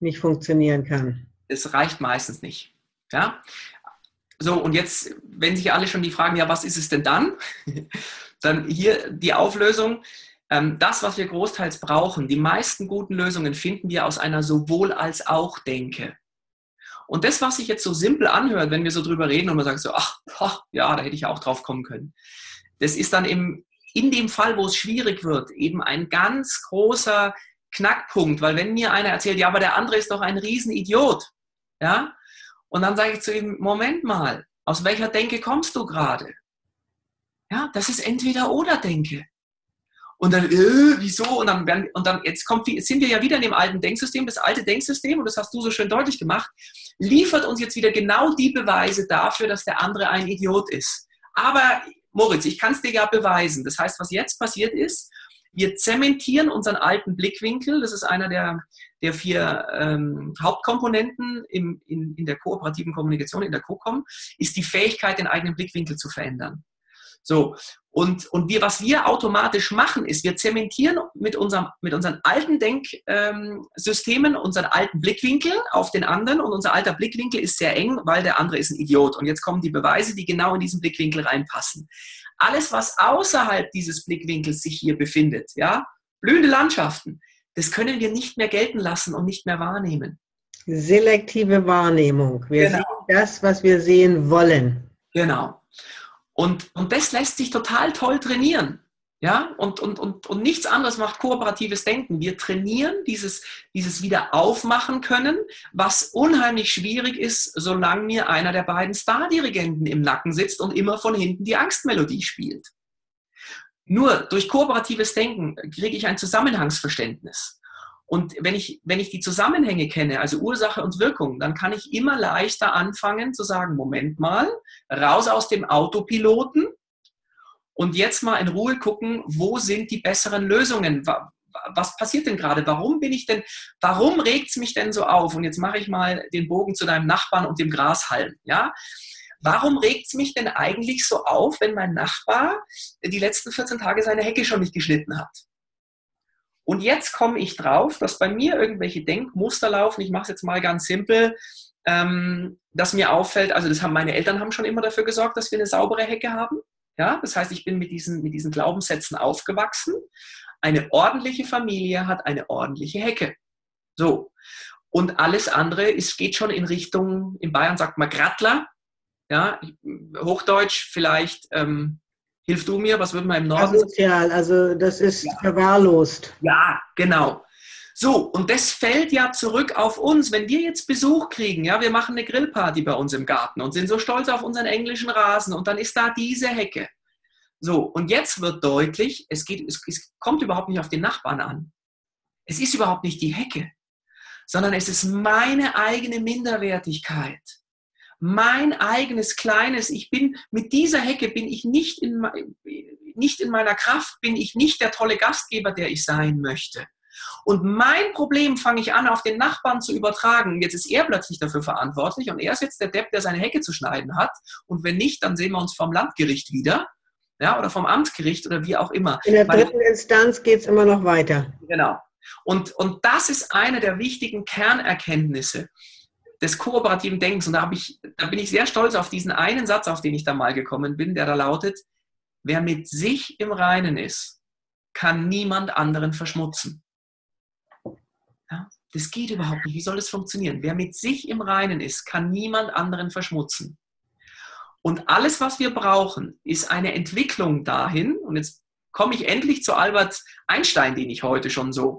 nicht funktionieren kann. Es reicht meistens nicht. Ja? So, und jetzt, wenn sich alle schon die fragen, ja, was ist es denn dann? Dann hier die Auflösung. Das, was wir großteils brauchen, die meisten guten Lösungen finden wir aus einer Sowohl-als-auch-Denke. Und das, was sich jetzt so simpel anhört, wenn wir so drüber reden und man sagt so, ach, ja, da hätte ich auch drauf kommen können. Das ist dann in dem Fall, wo es schwierig wird, eben ein ganz großer Knackpunkt, weil wenn mir einer erzählt, ja, aber der andere ist doch ein Riesenidiot, ja, und dann sage ich zu ihm, Moment mal, aus welcher Denke kommst du gerade? Ja, das ist Entweder-oder-Denke. Und dann, wieso? Und dann jetzt sind wir ja wieder in dem alten Denksystem. Das alte Denksystem, und das hast du so schön deutlich gemacht, liefert uns jetzt wieder genau die Beweise dafür, dass der andere ein Idiot ist. Aber Moritz, ich kann es dir ja beweisen. Das heißt, was jetzt passiert ist, wir zementieren unseren alten Blickwinkel. Das ist einer der 4 Hauptkomponenten in der kooperativen Kommunikation, in der CoCom, ist die Fähigkeit, den eigenen Blickwinkel zu verändern. So, und was wir automatisch machen, ist, wir zementieren mit unseren alten Denksystemen unseren alten Blickwinkel auf den anderen, und unser alter Blickwinkel ist sehr eng, weil der andere ist ein Idiot. Und jetzt kommen die Beweise, die genau in diesen Blickwinkel reinpassen. Alles, was außerhalb dieses Blickwinkels sich hier befindet, ja, blühende Landschaften, das können wir nicht mehr gelten lassen und nicht mehr wahrnehmen. Selektive Wahrnehmung. Wir sehen das, was wir sehen wollen. Genau. Und das lässt sich total toll trainieren. Ja? Und nichts anderes macht kooperatives Denken. Wir trainieren dieses Wiederaufmachen können, was unheimlich schwierig ist, solange mir einer der beiden Stardirigenten im Nacken sitzt und immer von hinten die Angstmelodie spielt. Nur durch kooperatives Denken kriege ich ein Zusammenhangsverständnis. Und wenn ich die Zusammenhänge kenne, also Ursache und Wirkung, dann kann ich immer leichter anfangen zu sagen, Moment mal, raus aus dem Autopiloten und jetzt mal in Ruhe gucken, wo sind die besseren Lösungen? Was passiert denn gerade? Warum regt es mich denn so auf? Und jetzt mache ich mal den Bogen zu deinem Nachbarn und dem Grashalm. Ja? Warum regt es mich denn eigentlich so auf, wenn mein Nachbar die letzten 14 Tage seine Hecke schon nicht geschnitten hat? Und jetzt komme ich drauf, dass bei mir irgendwelche Denkmuster laufen. Ich mache es jetzt mal ganz simpel, dass mir auffällt, also meine Eltern haben schon immer dafür gesorgt, dass wir eine saubere Hecke haben. Ja, das heißt, ich bin mit diesen Glaubenssätzen aufgewachsen. Eine ordentliche Familie hat eine ordentliche Hecke. So. Und alles andere geht schon in Richtung, in Bayern sagt man Grattler. Ja, Hochdeutsch vielleicht, hilf du mir, was würden wir im Norden sagen? Asozial, also das ist verwahrlost. Ja, genau. So, und das fällt ja zurück auf uns. Wenn wir jetzt Besuch kriegen, ja, wir machen eine Grillparty bei uns im Garten und sind so stolz auf unseren englischen Rasen und dann ist da diese Hecke. So, und jetzt wird deutlich, es kommt überhaupt nicht auf den Nachbarn an. Es ist überhaupt nicht die Hecke, sondern es ist meine eigene Minderwertigkeit. Mein eigenes kleines, mit dieser Hecke bin ich nicht in meiner Kraft, bin ich nicht der tolle Gastgeber, der ich sein möchte. Und mein Problem fange ich an, auf den Nachbarn zu übertragen. Jetzt ist er plötzlich dafür verantwortlich und er ist jetzt der Depp, der seine Hecke zu schneiden hat. Und wenn nicht, dann sehen wir uns vom Landgericht wieder, ja, oder vom Amtsgericht oder wie auch immer. In der dritten Instanz geht es immer noch weiter. Genau. Und das ist eine der wichtigen Kernerkenntnisse des kooperativen Denkens. Und da bin ich sehr stolz auf diesen einen Satz, auf den ich da mal gekommen bin, der da lautet: Wer mit sich im Reinen ist, kann niemand anderen verschmutzen. Ja, das geht überhaupt nicht. Wie soll das funktionieren? Wer mit sich im Reinen ist, kann niemand anderen verschmutzen. Und alles, was wir brauchen, ist eine Entwicklung dahin. Und jetzt komme ich endlich zu Albert Einstein, den ich heute schon so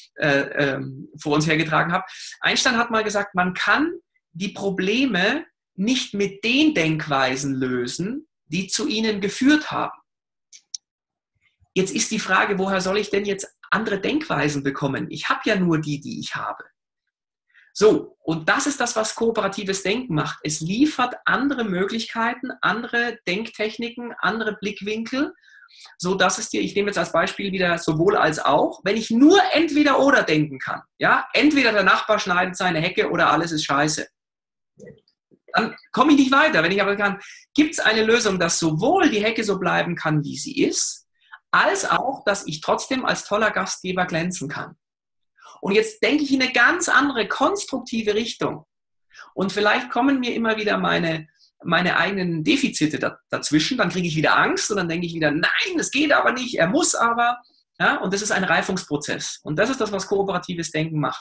vor uns hergetragen habe. Einstein hat mal gesagt, man kann die Probleme nicht mit den Denkweisen lösen, die zu ihnen geführt haben. Jetzt ist die Frage, woher soll ich denn jetzt andere Denkweisen bekommen? Ich habe ja nur die ich habe. So, und das ist das, was kooperatives Denken macht. Es liefert andere Möglichkeiten, andere Denktechniken, andere Blickwinkel, so dass es dir, ich nehme jetzt als Beispiel wieder sowohl als auch, wenn ich nur entweder oder denken kann, ja, entweder der Nachbar schneidet seine Hecke oder alles ist scheiße, dann komme ich nicht weiter. Wenn ich aber kann, gibt es eine Lösung, dass sowohl die Hecke so bleiben kann, wie sie ist, als auch, dass ich trotzdem als toller Gastgeber glänzen kann. Und jetzt denke ich in eine ganz andere, konstruktive Richtung. Und vielleicht kommen mir immer wieder meine eigenen Defizite dazwischen. Dann kriege ich wieder Angst und dann denke ich wieder, nein, das geht aber nicht, er muss aber. Ja, und das ist ein Reifungsprozess. Und das ist das, was kooperatives Denken macht.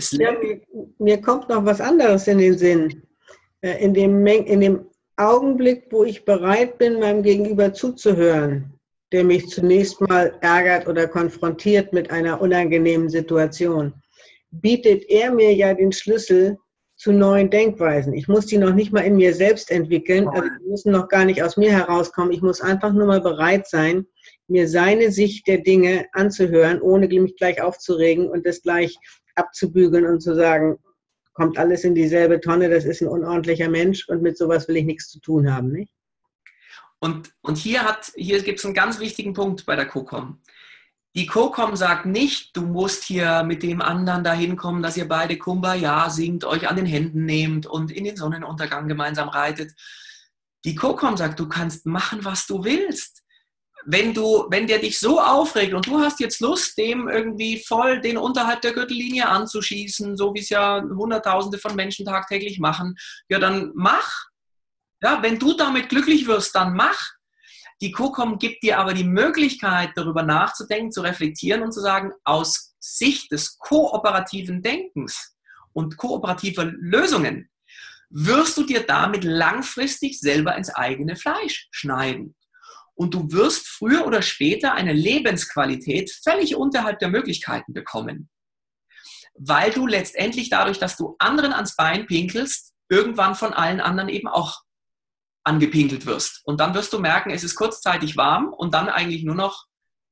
Mir kommt noch was anderes in den Sinn. In dem Augenblick, wo ich bereit bin, meinem Gegenüber zuzuhören, der mich zunächst mal ärgert oder konfrontiert mit einer unangenehmen Situation, bietet er mir ja den Schlüssel zu neuen Denkweisen. Ich muss die noch nicht mal in mir selbst entwickeln, also die müssen noch gar nicht aus mir herauskommen. Ich muss einfach nur mal bereit sein, mir seine Sicht der Dinge anzuhören, ohne mich gleich aufzuregen und das gleich abzubügeln und zu sagen, kommt alles in dieselbe Tonne, das ist ein unordentlicher Mensch und mit sowas will ich nichts zu tun haben, nicht? Und hier gibt es einen ganz wichtigen Punkt bei der CoCom. Die CoCom sagt nicht, du musst hier mit dem anderen dahin kommen, dass ihr beide Kumbaya singt, euch an den Händen nehmt und in den Sonnenuntergang gemeinsam reitet. Die CoCom sagt, du kannst machen, was du willst. Wenn der dich so aufregt und du hast jetzt Lust, dem irgendwie voll den unterhalb der Gürtellinie anzuschießen, so wie es ja Hunderttausende von Menschen tagtäglich machen, ja dann mach. Ja, wenn du damit glücklich wirst, dann mach. Die CoCom gibt dir aber die Möglichkeit, darüber nachzudenken, zu reflektieren und zu sagen, aus Sicht des kooperativen Denkens und kooperativer Lösungen wirst du dir damit langfristig selber ins eigene Fleisch schneiden. Und du wirst früher oder später eine Lebensqualität völlig unterhalb der Möglichkeiten bekommen. Weil du letztendlich dadurch, dass du anderen ans Bein pinkelst, irgendwann von allen anderen eben auch angepinkelt wirst. Und dann wirst du merken, es ist kurzzeitig warm und dann eigentlich nur noch...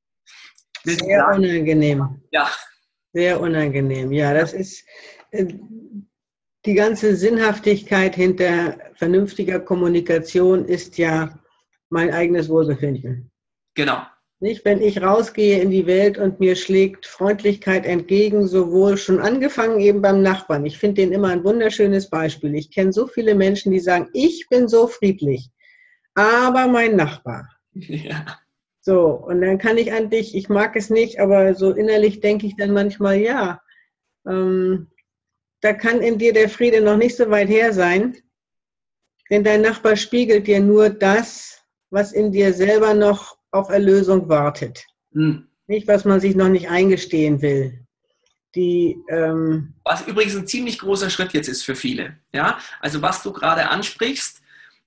Sehr unangenehm. Ja. Sehr unangenehm. Ja, das ist die ganze Sinnhaftigkeit hinter vernünftiger Kommunikation ist ja mein eigenes Wohlbefinden. Genau. Nicht, wenn ich rausgehe in die Welt und mir schlägt Freundlichkeit entgegen, sowohl schon angefangen eben beim Nachbarn. Ich finde den immer ein wunderschönes Beispiel. Ich kenne so viele Menschen, die sagen, ich bin so friedlich, aber mein Nachbar. Ja. So, und dann kann ich eigentlich, ich mag es nicht, aber so innerlich denke ich dann manchmal, ja, da kann in dir der Friede noch nicht so weit her sein, denn dein Nachbar spiegelt dir nur das, was in dir selber noch auf Erlösung wartet. Nicht, was man sich noch nicht eingestehen will. Was übrigens ein ziemlich großer Schritt jetzt ist für viele. Ja? Also was du gerade ansprichst,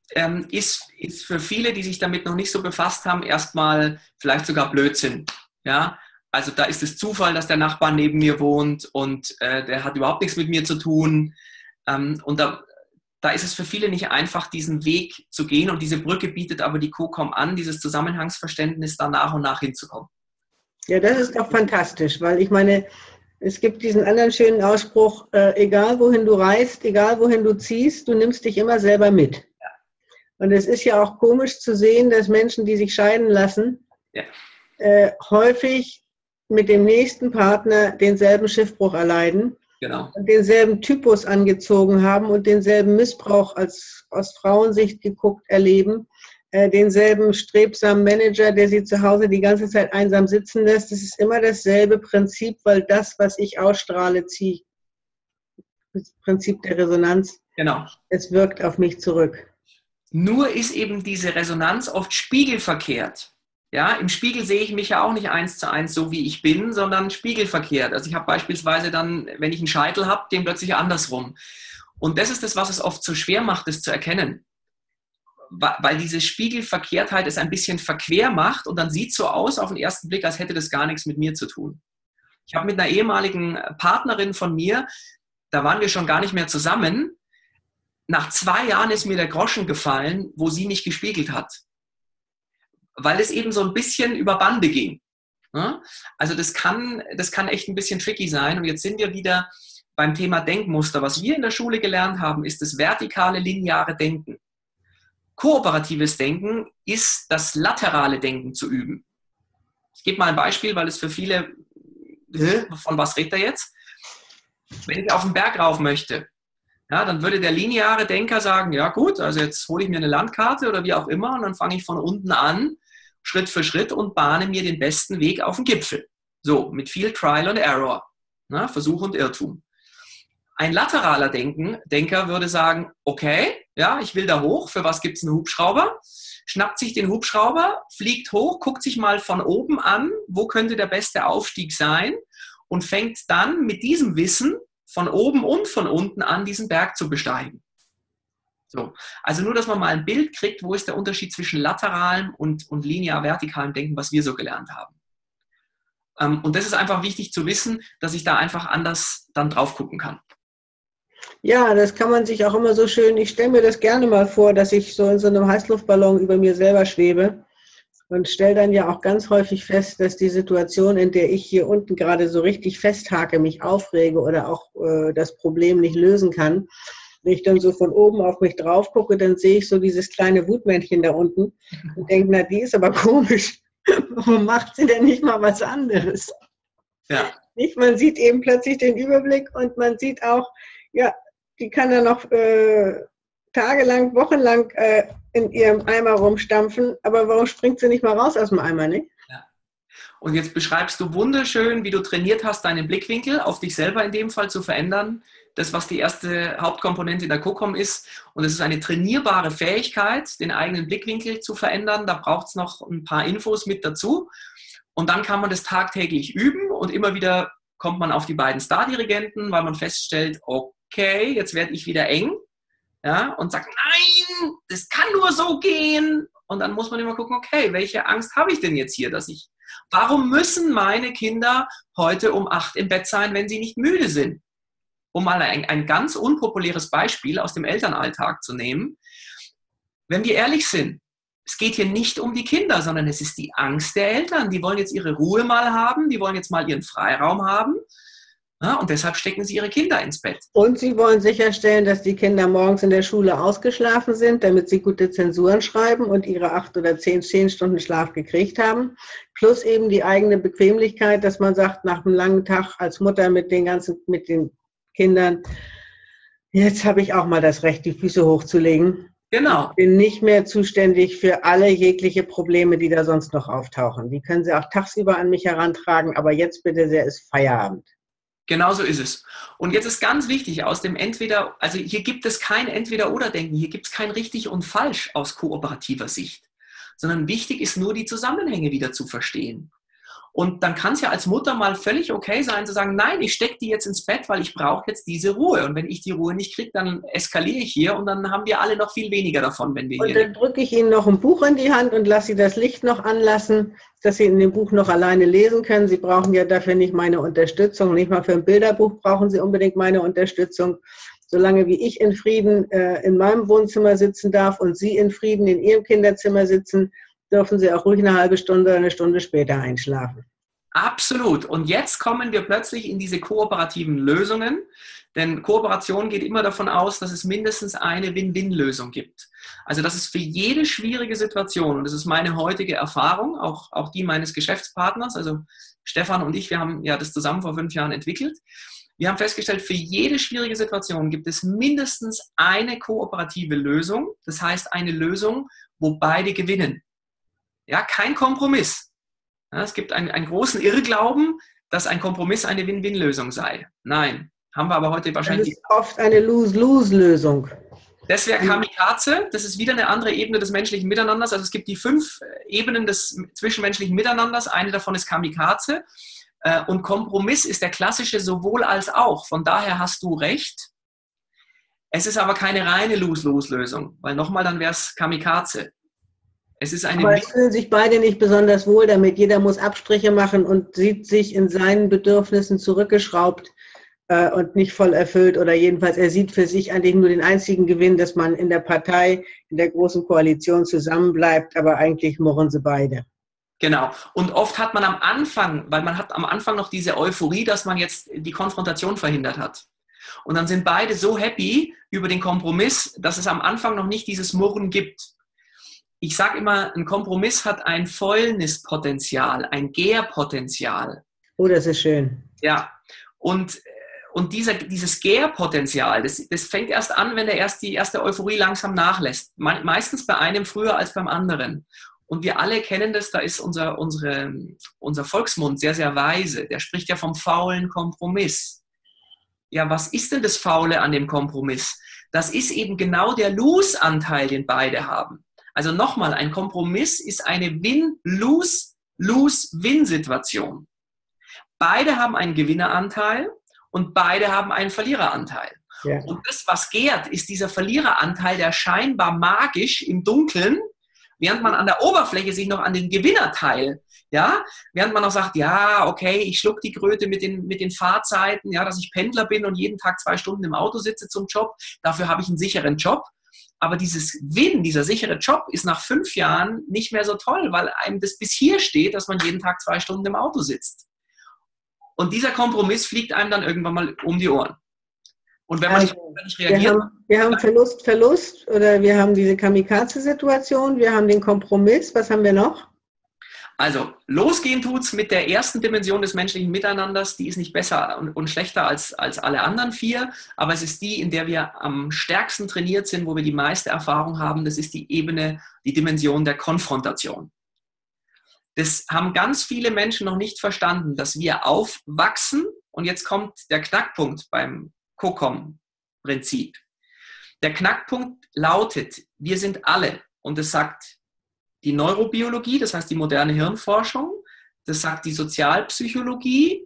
ist für viele, die sich damit noch nicht so befasst haben, erstmal vielleicht sogar Blödsinn. Ja? Also da ist es Zufall, dass der Nachbar neben mir wohnt und der hat überhaupt nichts mit mir zu tun. Und da ist es für viele nicht einfach, diesen Weg zu gehen und diese Brücke bietet aber die CoCom an, dieses Zusammenhangsverständnis da nach und nach hinzukommen. Ja, das ist doch fantastisch, weil ich meine, es gibt diesen anderen schönen Ausspruch, egal wohin du reist, egal wohin du ziehst, du nimmst dich immer selber mit. Ja. Und es ist ja auch komisch zu sehen, dass Menschen, die sich scheiden lassen, häufig mit dem nächsten Partner denselben Schiffbruch erleiden. Genau. Und denselben Typus angezogen haben und denselben Missbrauch aus Frauensicht geguckt erleben, denselben strebsamen Manager, der sie zu Hause die ganze Zeit einsam sitzen lässt. Das ist immer dasselbe Prinzip, weil das, was ich ausstrahle, ziehe. Das Prinzip der Resonanz. Genau. Es wirkt auf mich zurück. Nur ist eben diese Resonanz oft spiegelverkehrt. Ja, im Spiegel sehe ich mich ja auch nicht 1:1 so, wie ich bin, sondern spiegelverkehrt. Also ich habe beispielsweise dann, wenn ich einen Scheitel habe, den plötzlich andersrum. Und das ist das, was es oft so schwer macht, das zu erkennen. Weil diese Spiegelverkehrtheit es ein bisschen verquer macht und dann sieht es so aus auf den ersten Blick, als hätte das gar nichts mit mir zu tun. Ich habe mit einer ehemaligen Partnerin von mir, da waren wir schon gar nicht mehr zusammen. Nach 2 Jahren ist mir der Groschen gefallen, wo sie mich gespiegelt hat. Weil es eben so ein bisschen über Bande ging. Also das kann echt ein bisschen tricky sein. Und jetzt sind wir wieder beim Thema Denkmuster. Was wir in der Schule gelernt haben, ist das vertikale, lineare Denken. Kooperatives Denken ist das laterale Denken zu üben. Ich gebe mal ein Beispiel, weil es für viele, von was redet er jetzt? Wenn ich auf den Berg rauf möchte, ja, dann würde der lineare Denker sagen, ja gut, also jetzt hole ich mir eine Landkarte oder wie auch immer und dann fange ich von unten an, Schritt für Schritt und bahne mir den besten Weg auf den Gipfel. So, mit viel Trial and Error. Na, Versuch und Irrtum. Ein lateraler Denker würde sagen, okay, ja, ich will da hoch, für was gibt es einen Hubschrauber? Schnappt sich den Hubschrauber, fliegt hoch, guckt sich mal von oben an, wo könnte der beste Aufstieg sein und fängt dann mit diesem Wissen von oben und von unten an, diesen Berg zu besteigen. So. Also nur, dass man mal ein Bild kriegt, wo ist der Unterschied zwischen lateralem und linear-vertikalem Denken, was wir so gelernt haben. Und das ist einfach wichtig zu wissen, dass ich da einfach anders dann drauf gucken kann. Ja, das kann man sich auch immer so schön, ich stelle mir das gerne mal vor, dass ich so in so einem Heißluftballon über mir selber schwebe und stelle dann ja auch ganz häufig fest, dass die Situation, in der ich hier unten gerade so richtig festhake, mich aufrege oder auch das Problem nicht lösen kann, wenn ich dann so von oben auf mich drauf gucke, dann sehe ich so dieses kleine Wutmännchen da unten und denke, na, die ist aber komisch. Warum macht sie denn nicht mal was anderes? Ja. Nicht? Man sieht eben plötzlich den Überblick und man sieht auch, ja, die kann da noch tagelang, wochenlang in ihrem Eimer rumstampfen, aber warum springt sie nicht mal raus aus dem Eimer, nicht? Ja. Und jetzt beschreibst du wunderschön, wie du trainiert hast, deinen Blickwinkel auf dich selber in dem Fall zu verändern. Das, was die erste Hauptkomponente in der COCOM ist. Und es ist eine trainierbare Fähigkeit, den eigenen Blickwinkel zu verändern. Da braucht es noch ein paar Infos mit dazu. Und dann kann man das tagtäglich üben und immer wieder kommt man auf die beiden Stardirigenten, weil man feststellt, okay, jetzt werde ich wieder eng, ja, und sagt, nein, das kann nur so gehen. Und dann muss man immer gucken, okay, welche Angst habe ich denn jetzt hier, warum müssen meine Kinder heute um 8 im Bett sein, wenn sie nicht müde sind? Um mal ein ganz unpopuläres Beispiel aus dem Elternalltag zu nehmen. Wenn wir ehrlich sind, es geht hier nicht um die Kinder, sondern es ist die Angst der Eltern. Die wollen jetzt ihre Ruhe mal haben, die wollen jetzt mal ihren Freiraum haben. Ja, und deshalb stecken sie ihre Kinder ins Bett. Und sie wollen sicherstellen, dass die Kinder morgens in der Schule ausgeschlafen sind, damit sie gute Zensuren schreiben und ihre 8 oder 10 Stunden Schlaf gekriegt haben. Plus eben die eigene Bequemlichkeit, dass man sagt, nach einem langen Tag als Mutter mit den Kindern, jetzt habe ich auch mal das Recht, die Füße hochzulegen. Genau. Ich bin nicht mehr zuständig für alle jegliche Probleme, die da sonst noch auftauchen. Die können Sie auch tagsüber an mich herantragen, aber jetzt bitte sehr ist Feierabend. Genau so ist es. Und jetzt ist ganz wichtig, aus dem also hier gibt es kein Entweder-Oder-Denken, hier gibt es kein richtig und falsch aus kooperativer Sicht, sondern wichtig ist nur, die Zusammenhänge wieder zu verstehen. Und dann kann es ja als Mutter mal völlig okay sein, zu sagen, nein, ich stecke die jetzt ins Bett, weil ich brauche jetzt diese Ruhe. Und wenn ich die Ruhe nicht kriege, dann eskaliere ich hier und dann haben wir alle noch viel weniger davon, wenn wir und hier... dann drücke ich Ihnen noch ein Buch in die Hand und lasse Sie das Licht noch anlassen, dass Sie in dem Buch noch alleine lesen können. Sie brauchen ja dafür nicht meine Unterstützung. Nicht mal für ein Bilderbuch brauchen Sie unbedingt meine Unterstützung. Solange wie ich in Frieden in meinem Wohnzimmer sitzen darf und Sie in Frieden in Ihrem Kinderzimmer sitzen, dürfen Sie auch ruhig eine halbe Stunde oder eine Stunde später einschlafen. Absolut. Und jetzt kommen wir plötzlich in diese kooperativen Lösungen, denn Kooperation geht immer davon aus, dass es mindestens eine Win-Win-Lösung gibt. Also dass es für jede schwierige Situation, und das ist meine heutige Erfahrung, auch die meines Geschäftspartners, also Stefan und ich, wir haben ja das zusammen vor 5 Jahren entwickelt. Wir haben festgestellt, für jede schwierige Situation gibt es mindestens eine kooperative Lösung, das heißt eine Lösung, wo beide gewinnen. Ja, kein Kompromiss. Ja, es gibt einen großen Irrglauben, dass ein Kompromiss eine Win-Win-Lösung sei. Nein, haben wir aber heute wahrscheinlich... Das ist oft eine Lose-Lose-Lösung. Das wäre Kamikaze, das ist wieder eine andere Ebene des menschlichen Miteinanders. Also es gibt die 5 Ebenen des zwischenmenschlichen Miteinanders, eine davon ist Kamikaze. Und Kompromiss ist der klassische sowohl als auch. Von daher hast du recht. Es ist aber keine reine Lose-Lose-Lösung, weil nochmal, dann wäre es Kamikaze. Aber es fühlen sich beide nicht besonders wohl damit. Jeder muss Abstriche machen und sieht sich in seinen Bedürfnissen zurückgeschraubt und nicht voll erfüllt. Oder jedenfalls, er sieht für sich eigentlich nur den einzigen Gewinn, dass man in der Partei, in der großen Koalition zusammenbleibt. Aber eigentlich murren sie beide. Genau. Und oft hat man am Anfang, weil man hat am Anfang noch diese Euphorie, dass man jetzt die Konfrontation verhindert hat. Und dann sind beide so happy über den Kompromiss, dass es am Anfang noch nicht dieses Murren gibt. Ich sage immer, ein Kompromiss hat ein Fäulnispotenzial, ein Gärpotenzial. Oh, das ist schön. Ja, und dieses Gärpotenzial, das fängt erst an, wenn die erste Euphorie langsam nachlässt. Meistens bei einem früher als beim anderen. Und wir alle kennen das, da ist unser Volksmund sehr, sehr weise. Der spricht ja vom faulen Kompromiss. Ja, was ist denn das Faule an dem Kompromiss? Das ist eben genau der Lose-Anteil, den beide haben. Also nochmal, ein Kompromiss ist eine Win-Lose-Lose-Win-Situation. Beide haben einen Gewinneranteil und beide haben einen Verliereranteil. Ja. Und das, was gärt, ist dieser Verliereranteil, der scheinbar magisch im Dunkeln, während man an der Oberfläche sich noch an den Gewinnerteil, ja, während man noch sagt, ja, okay, ich schluck die Kröte mit den Fahrzeiten, ja, dass ich Pendler bin und jeden Tag 2 Stunden im Auto sitze zum Job, dafür habe ich einen sicheren Job. Aber dieses Win, dieser sichere Job ist nach 5 Jahren nicht mehr so toll, weil einem das bis hier steht, dass man jeden Tag 2 Stunden im Auto sitzt. Und dieser Kompromiss fliegt einem dann irgendwann mal um die Ohren. Und wenn man nicht reagiert... Wir haben Verlust oder wir haben diese Kamikaze-Situation, wir haben den Kompromiss. Was haben wir noch? Also, losgehen tut's mit der ersten Dimension des menschlichen Miteinanders. Die ist nicht besser und schlechter als alle anderen 4, aber es ist die, in der wir am stärksten trainiert sind, wo wir die meiste Erfahrung haben. Das ist die Ebene, die Dimension der Konfrontation. Das haben ganz viele Menschen noch nicht verstanden, dass wir aufwachsen. Und jetzt kommt der Knackpunkt beim COCOM-Prinzip. Der Knackpunkt lautet, wir sind alle, und das sagt die Neurobiologie, das heißt die moderne Hirnforschung, das sagt die Sozialpsychologie,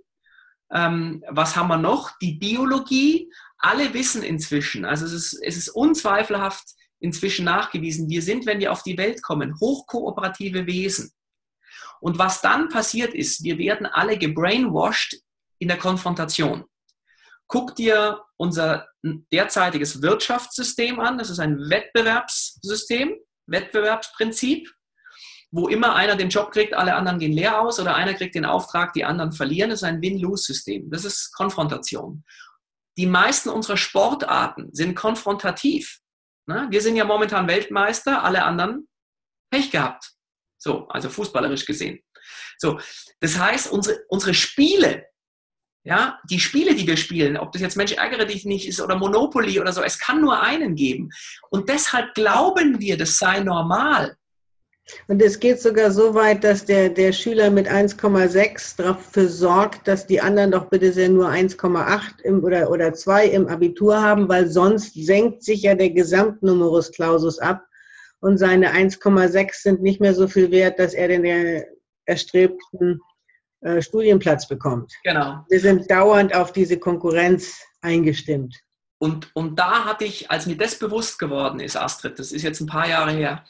was haben wir noch? Die Biologie, alle wissen inzwischen, also es ist unzweifelhaft inzwischen nachgewiesen, wir sind, wenn wir auf die Welt kommen, hochkooperative Wesen. Und was dann passiert ist, wir werden alle gebrainwashed in der Konfrontation. Guck dir unser derzeitiges Wirtschaftssystem an, das ist ein Wettbewerbssystem, Wettbewerbsprinzip, wo immer einer den Job kriegt, alle anderen gehen leer aus oder einer kriegt den Auftrag, die anderen verlieren. Das ist ein Win-Lose-System. Das ist Konfrontation. Die meisten unserer Sportarten sind konfrontativ. Wir sind ja momentan Weltmeister, alle anderen Pech gehabt. So, also fußballerisch gesehen. So, das heißt, unsere Spiele, ja, die Spiele, die wir spielen, ob das jetzt Mensch ärgere dich nicht ist oder Monopoly oder so, es kann nur einen geben. Und deshalb glauben wir, das sei normal. Und es geht sogar so weit, dass der Schüler mit 1,6 dafür sorgt, dass die anderen doch bitte sehr nur 1,8 oder 2 im Abitur haben, weil sonst senkt sich ja der Gesamtnumerus Clausus ab und seine 1,6 sind nicht mehr so viel wert, dass er den erstrebten Studienplatz bekommt. Genau. Wir sind dauernd auf diese Konkurrenz eingestimmt. Und da hatte ich, als mir das bewusst geworden ist, Astrid, das ist jetzt ein paar Jahre her,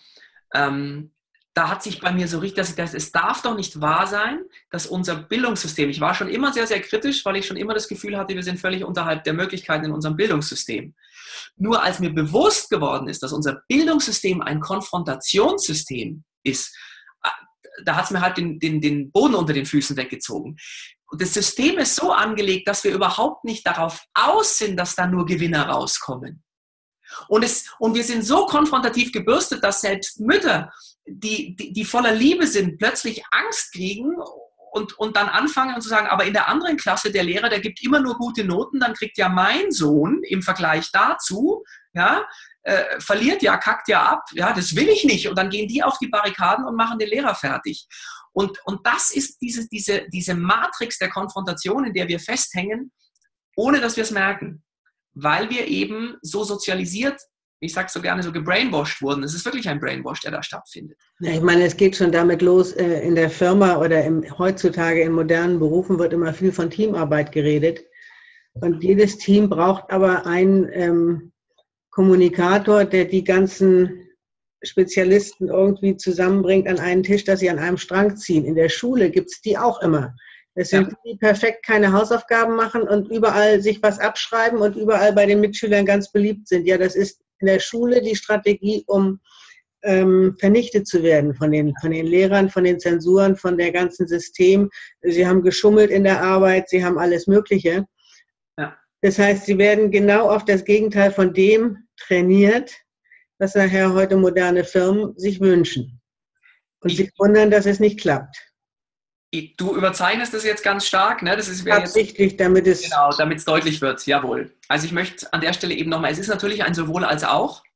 da hat sich bei mir so richtig, es darf doch nicht wahr sein, dass unser Bildungssystem, ich war schon immer sehr, sehr kritisch, weil ich schon immer das Gefühl hatte, wir sind völlig unterhalb der Möglichkeiten in unserem Bildungssystem. Nur als mir bewusst geworden ist, dass unser Bildungssystem ein Konfrontationssystem ist, da hat es mir halt den Boden unter den Füßen weggezogen. Und das System ist so angelegt, dass wir überhaupt nicht darauf aus sind, dass da nur Gewinner rauskommen. Und wir sind so konfrontativ gebürstet, dass selbst Mütter, die voller Liebe sind, plötzlich Angst kriegen und dann anfangen zu sagen, aber in der anderen Klasse, der Lehrer, der gibt immer nur gute Noten, dann kriegt ja mein Sohn im Vergleich dazu, ja, verliert ja, kackt ja ab, ja, das will ich nicht. Und dann gehen die auf die Barrikaden und machen den Lehrer fertig. Und das ist diese Matrix der Konfrontation, in der wir festhängen, ohne dass wir es merken. Weil wir eben so sozialisiert, ich sage so gerne, so gebrainwashed wurden. Es ist wirklich ein Brainwash, der da stattfindet. Ja, ich meine, es geht schon damit los, in der Firma oder heutzutage in modernen Berufen wird immer viel von Teamarbeit geredet. Und jedes Team braucht aber einen Kommunikator, der die ganzen Spezialisten irgendwie zusammenbringt an einen Tisch, dass sie an einem Strang ziehen. In der Schule gibt es die auch immer. Es sind die, die perfekt keine Hausaufgaben machen und überall sich was abschreiben und überall bei den Mitschülern ganz beliebt sind. Ja, das ist in der Schule die Strategie, um vernichtet zu werden von den Lehrern, von den Zensuren, von der ganzen System. Sie haben geschummelt in der Arbeit, sie haben alles Mögliche. Ja. Das heißt, sie werden genau auf das Gegenteil von dem trainiert, was nachher heute moderne Firmen sich wünschen. Und sich wundern, dass es nicht klappt. Du überzeichnest das jetzt ganz stark, ne? Das ist absichtlich, damit es... Genau, damit es deutlich wird, jawohl. Also ich möchte an der Stelle eben nochmal, es ist natürlich ein sowohl als auch.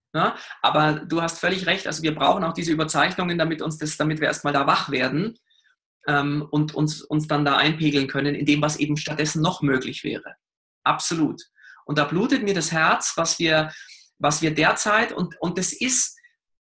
Ja? Aber du hast völlig recht, also wir brauchen auch diese Überzeichnungen, damit wir erstmal da wach werden und uns dann da einpegeln können in dem, was eben stattdessen noch möglich wäre. Absolut. Und da blutet mir das Herz, was wir derzeit, und das ist,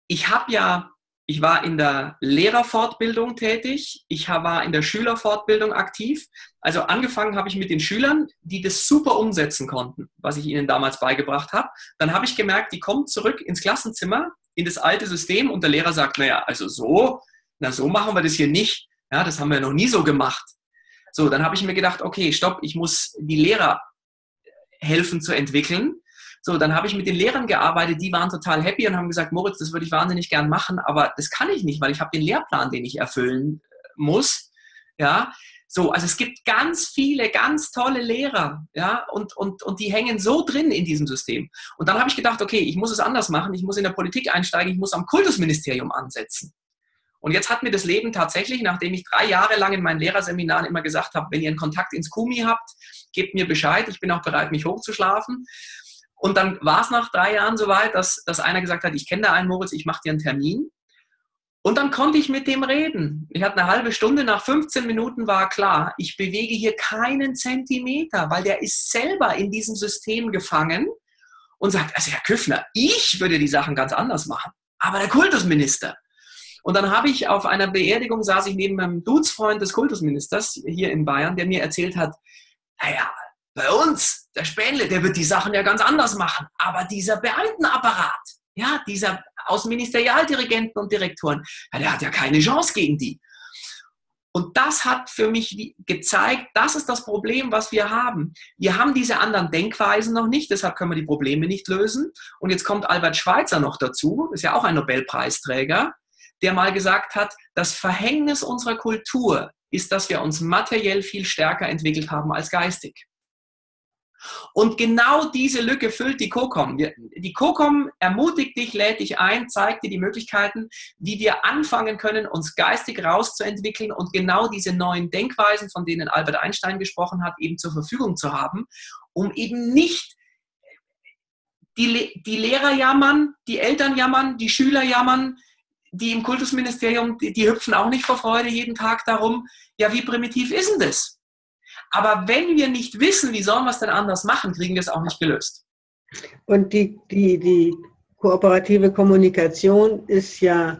ich war in der Lehrerfortbildung tätig, ich war in der Schülerfortbildung aktiv. Also angefangen habe ich mit den Schülern, die das super umsetzen konnten, was ich ihnen damals beigebracht habe. Dann habe ich gemerkt, die kommen zurück ins Klassenzimmer, in das alte System, und der Lehrer sagt, naja, also so machen wir das hier nicht. Ja, das haben wir noch nie so gemacht. So, dann habe ich mir gedacht, okay, stopp, ich muss die Lehrer helfen zu entwickeln. So, dann habe ich mit den Lehrern gearbeitet, die waren total happy und haben gesagt, Moritz, das würde ich wahnsinnig gern machen, aber das kann ich nicht, weil ich habe den Lehrplan, den ich erfüllen muss. Ja, so, also es gibt ganz viele, ganz tolle Lehrer, ja, und die hängen so drin in diesem System. Und dann habe ich gedacht, okay, ich muss es anders machen, ich muss in der Politik einsteigen, ich muss am Kultusministerium ansetzen. Und jetzt hat mir das Leben tatsächlich, nachdem ich 3 Jahre lang in meinen Lehrerseminaren immer gesagt habe, wenn ihr einen Kontakt ins KUMI habt, gebt mir Bescheid, ich bin auch bereit, mich hochzuschlafen. Und dann war es nach 3 Jahren soweit, dass einer gesagt hat, ich kenne da einen, Moritz, ich mache dir einen Termin. Und dann konnte ich mit dem reden. Ich hatte eine halbe Stunde, nach 15 Minuten war klar, ich bewege hier keinen Zentimeter, weil der ist selber in diesem System gefangen und sagt, also Herr Küffner, ich würde die Sachen ganz anders machen, aber der Kultusminister. Und dann habe ich auf einer Beerdigung, saß ich neben einem Dudesfreund des Kultusministers hier in Bayern, der mir erzählt hat, naja, bei uns, der Spähnle, der wird die Sachen ja ganz anders machen. Aber dieser Beamtenapparat, ja, dieser aus Ministerialdirigenten und Direktoren, ja, der hat ja keine Chance gegen die. Und das hat für mich gezeigt, das ist das Problem, was wir haben. Wir haben diese anderen Denkweisen noch nicht, deshalb können wir die Probleme nicht lösen. Und jetzt kommt Albert Schweitzer noch dazu, ist ja auch ein Nobelpreisträger, der mal gesagt hat, das Verhängnis unserer Kultur ist, dass wir uns materiell viel stärker entwickelt haben als geistig. Und genau diese Lücke füllt die COCOM. Die COCOM ermutigt dich, lädt dich ein, zeigt dir die Möglichkeiten, wie wir anfangen können, uns geistig rauszuentwickeln und genau diese neuen Denkweisen, von denen Albert Einstein gesprochen hat, eben zur Verfügung zu haben, um eben nicht die Lehrer jammern, die Eltern jammern, die Schüler jammern, die im Kultusministerium, die hüpfen auch nicht vor Freude jeden Tag darum, ja, wie primitiv ist denn das? Aber wenn wir nicht wissen, wie sollen wir es denn anders machen, kriegen wir es auch nicht gelöst. Und die kooperative Kommunikation ist ja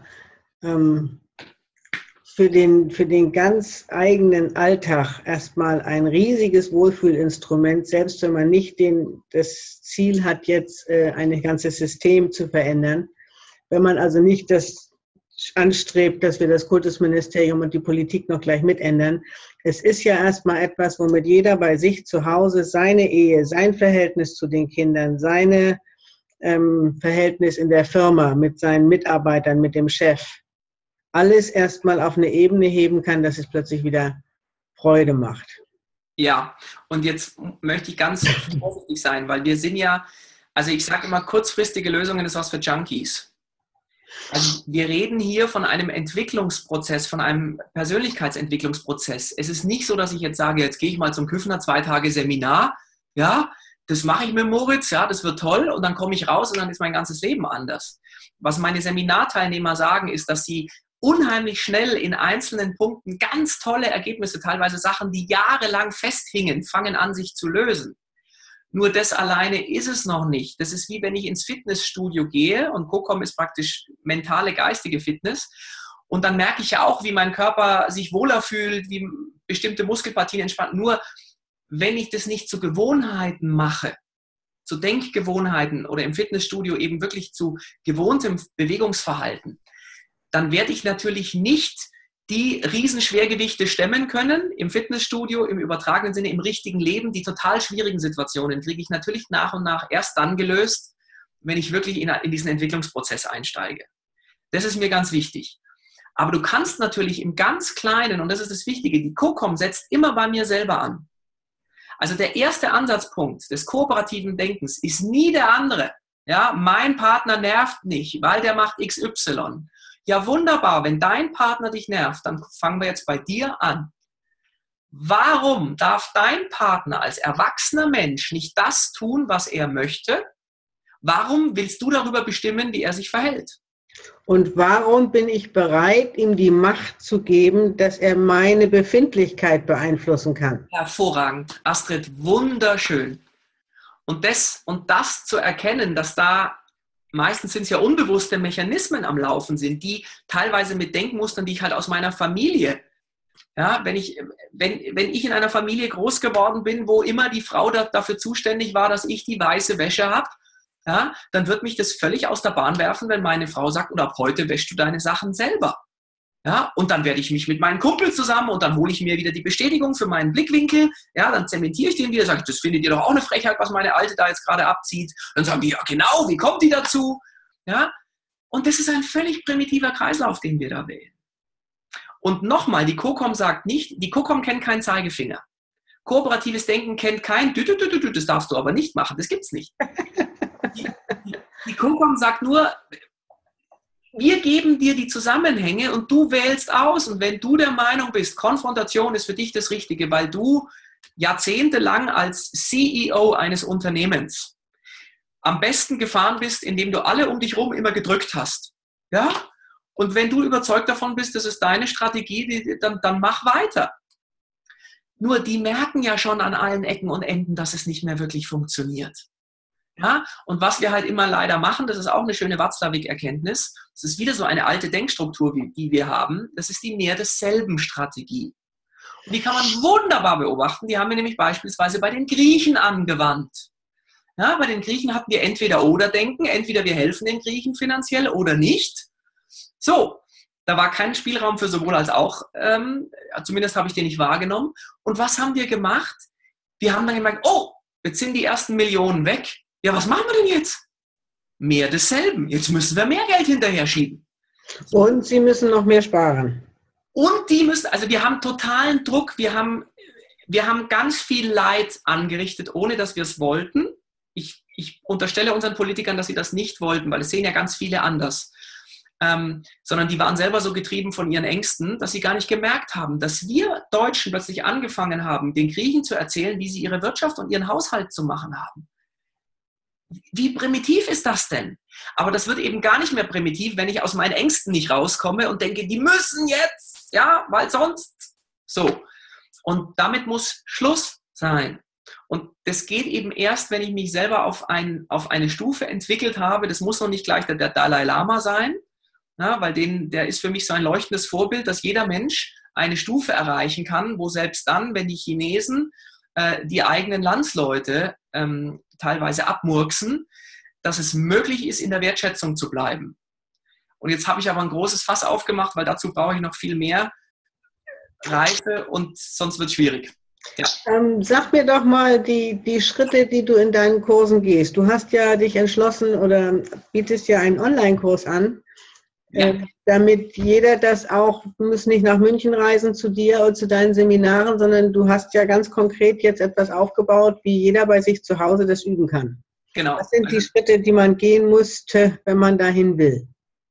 für den ganz eigenen Alltag erstmal ein riesiges Wohlfühlinstrument, selbst wenn man nicht das Ziel hat, jetzt ein ganzes System zu verändern. Wenn man also nicht das anstrebt, dass wir das Kultusministerium und die Politik noch gleich mitändern. Es ist ja erstmal etwas, womit jeder bei sich zu Hause seine Ehe, sein Verhältnis zu den Kindern, seine Verhältnis in der Firma mit seinen Mitarbeitern, mit dem Chef, alles erstmal auf eine Ebene heben kann, dass es plötzlich wieder Freude macht. Ja, und jetzt möchte ich ganz vorsichtig sein, weil wir sind ja, also ich sage immer, kurzfristige Lösungen ist was für Junkies. Also wir reden hier von einem Entwicklungsprozess, von einem Persönlichkeitsentwicklungsprozess. Es ist nicht so, dass ich jetzt sage, jetzt gehe ich mal zum Küffner, 2 Tage Seminar, ja, das mache ich mit Moritz, ja, das wird toll und dann komme ich raus und dann ist mein ganzes Leben anders. Was meine Seminarteilnehmer sagen, ist, dass sie unheimlich schnell in einzelnen Punkten ganz tolle Ergebnisse, teilweise Sachen, die jahrelang festhingen, fangen an, sich zu lösen. Nur das alleine ist es noch nicht. Das ist wie wenn ich ins Fitnessstudio gehe und COCOM ist praktisch mentale, geistige Fitness. Und dann merke ich ja auch, wie mein Körper sich wohler fühlt, wie bestimmte Muskelpartien entspannen. Nur wenn ich das nicht zu Gewohnheiten mache, zu Denkgewohnheiten oder im Fitnessstudio eben wirklich zu gewohntem Bewegungsverhalten, dann werde ich natürlich nicht die Riesenschwergewichte stemmen können im Fitnessstudio, im übertragenen Sinne, im richtigen Leben. Die total schwierigen Situationen kriege ich natürlich nach und nach erst dann gelöst, wenn ich wirklich in diesen Entwicklungsprozess einsteige. Das ist mir ganz wichtig. Aber du kannst natürlich im ganz Kleinen, und das ist das Wichtige, die COCOM setzt immer bei mir selber an. Also der erste Ansatzpunkt des kooperativen Denkens ist nie der andere. Ja, mein Partner nervt nicht, weil der macht XY. Ja, wunderbar, wenn dein Partner dich nervt, dann fangen wir jetzt bei dir an. Warum darf dein Partner als erwachsener Mensch nicht das tun, was er möchte? Warum willst du darüber bestimmen, wie er sich verhält? Und warum bin ich bereit, ihm die Macht zu geben, dass er meine Befindlichkeit beeinflussen kann? Hervorragend. Astrid, wunderschön. Und das zu erkennen, dass da meistens sind es ja unbewusste Mechanismen am Laufen sind, die teilweise mit Denkmustern, die ich halt aus meiner Familie, ja, wenn ich in einer Familie groß geworden bin, wo immer die Frau dafür zuständig war, dass ich die weiße Wäsche habe, ja, dann wird mich das völlig aus der Bahn werfen, wenn meine Frau sagt, und ab heute wäschst du deine Sachen selber. Ja, und dann werde ich mich mit meinen Kumpels zusammen und dann hole ich mir wieder die Bestätigung für meinen Blickwinkel. Ja, dann zementiere ich den wieder, sage ich, das findet ihr doch auch eine Frechheit, was meine Alte da jetzt gerade abzieht. Dann sagen die, ja genau, wie kommt die dazu? Ja, und das ist ein völlig primitiver Kreislauf, den wir da wählen. Und nochmal, die COCOM sagt nicht, die COCOM kennt keinen Zeigefinger. Kooperatives Denken kennt kein, das darfst du aber nicht machen, das gibt's nicht. Die COCOM sagt nur, wir geben dir die Zusammenhänge und du wählst aus. Und wenn du der Meinung bist, Konfrontation ist für dich das Richtige, weil du jahrzehntelang als CEO eines Unternehmens am besten gefahren bist, indem du alle um dich herum immer gedrückt hast. Ja? Und wenn du überzeugt davon bist, das ist deine Strategie, dann mach weiter. Nur die merken ja schon an allen Ecken und Enden, dass es nicht mehr wirklich funktioniert. Ja, und was wir halt immer leider machen, das ist auch eine schöne Watzlawick-Erkenntnis, das ist wieder so eine alte Denkstruktur, die wir haben, das ist die mehr desselben Strategie. Und die kann man wunderbar beobachten, die haben wir nämlich beispielsweise bei den Griechen angewandt. Ja, bei den Griechen hatten wir Entweder-Oder-Denken, entweder wir helfen den Griechen finanziell oder nicht. So, da war kein Spielraum für sowohl als auch, zumindest habe ich den nicht wahrgenommen. Und was haben wir gemacht? Wir haben dann gemerkt, oh, jetzt sind die ersten Millionen weg. Ja, was machen wir denn jetzt? Mehr desselben. Jetzt müssen wir mehr Geld hinterher schieben. Und sie müssen noch mehr sparen. Und die müssen, also wir haben totalen Druck, wir haben ganz viel Leid angerichtet, ohne dass wir es wollten. Ich unterstelle unseren Politikern, dass sie das nicht wollten, weil es sehen ja ganz viele anders. Sondern die waren selber so getrieben von ihren Ängsten, dass sie gar nicht gemerkt haben, dass wir Deutschen plötzlich angefangen haben, den Griechen zu erzählen, wie sie ihre Wirtschaft und ihren Haushalt zu machen haben. Wie primitiv ist das denn? Aber das wird eben gar nicht mehr primitiv, wenn ich aus meinen Ängsten nicht rauskomme und denke, die müssen jetzt, ja, weil sonst so. Und damit muss Schluss sein. Und das geht eben erst, wenn ich mich selber auf eine Stufe entwickelt habe. Das muss noch nicht gleich der Dalai Lama sein, ja, weil der ist für mich so ein leuchtendes Vorbild, dass jeder Mensch eine Stufe erreichen kann, wo selbst dann, wenn die Chinesen die eigenen Landsleute teilweise abmurksen, dass es möglich ist, in der Wertschätzung zu bleiben. Und jetzt habe ich aber ein großes Fass aufgemacht, weil dazu brauche ich noch viel mehr Reife und sonst wird es schwierig. Ja. Sag mir doch mal die Schritte, die du in deinen Kursen gehst. Du hast ja dich entschlossen oder bietest ja einen Online-Kurs an, Ja. Damit jeder das auch, du musst nicht nach München reisen zu dir oder zu deinen Seminaren, sondern du hast ja ganz konkret jetzt etwas aufgebaut, wie jeder bei sich zu Hause das üben kann. Genau. Was sind die Schritte, die man gehen musste, wenn man dahin will?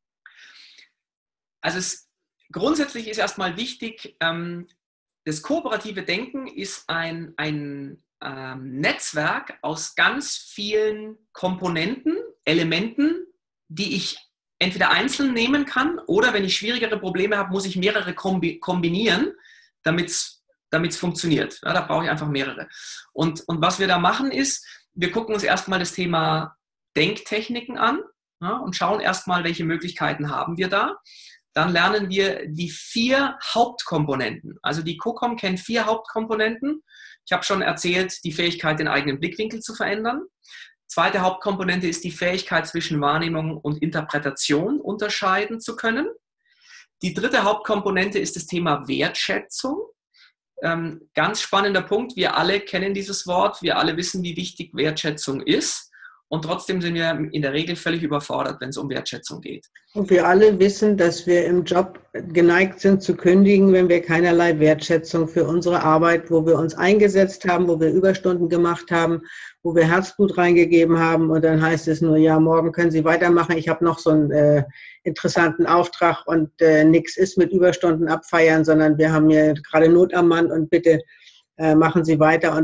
Also grundsätzlich ist erstmal wichtig, das kooperative Denken ist ein Netzwerk aus ganz vielen Komponenten, Elementen, die ich entweder einzeln nehmen kann oder wenn ich schwierigere Probleme habe, muss ich mehrere kombinieren, damit es funktioniert. Ja, da brauche ich einfach mehrere. Und was wir da machen ist, wir gucken uns erstmal das Thema Denktechniken an, ja, und schauen erstmal, welche Möglichkeiten haben wir da. Dann lernen wir die 4 Hauptkomponenten. Also die COCOM kennt 4 Hauptkomponenten. Ich habe schon erzählt, die Fähigkeit, den eigenen Blickwinkel zu verändern. Zweite Hauptkomponente ist die Fähigkeit, zwischen Wahrnehmung und Interpretation unterscheiden zu können. Die dritte Hauptkomponente ist das Thema Wertschätzung. Ganz spannender Punkt. Wir alle kennen dieses Wort. Wir alle wissen, wie wichtig Wertschätzung ist. Und trotzdem sind wir in der Regel völlig überfordert, wenn es um Wertschätzung geht. Und wir alle wissen, dass wir im Job geneigt sind zu kündigen, wenn wir keinerlei Wertschätzung für unsere Arbeit, wo wir uns eingesetzt haben, wo wir Überstunden gemacht haben, wo wir Herzblut reingegeben haben. Und dann heißt es nur, ja, morgen können Sie weitermachen. Ich habe noch so einen interessanten Auftrag und nichts ist mit Überstunden abfeiern, sondern wir haben hier gerade Not am Mann und bitte machen Sie weiter. Und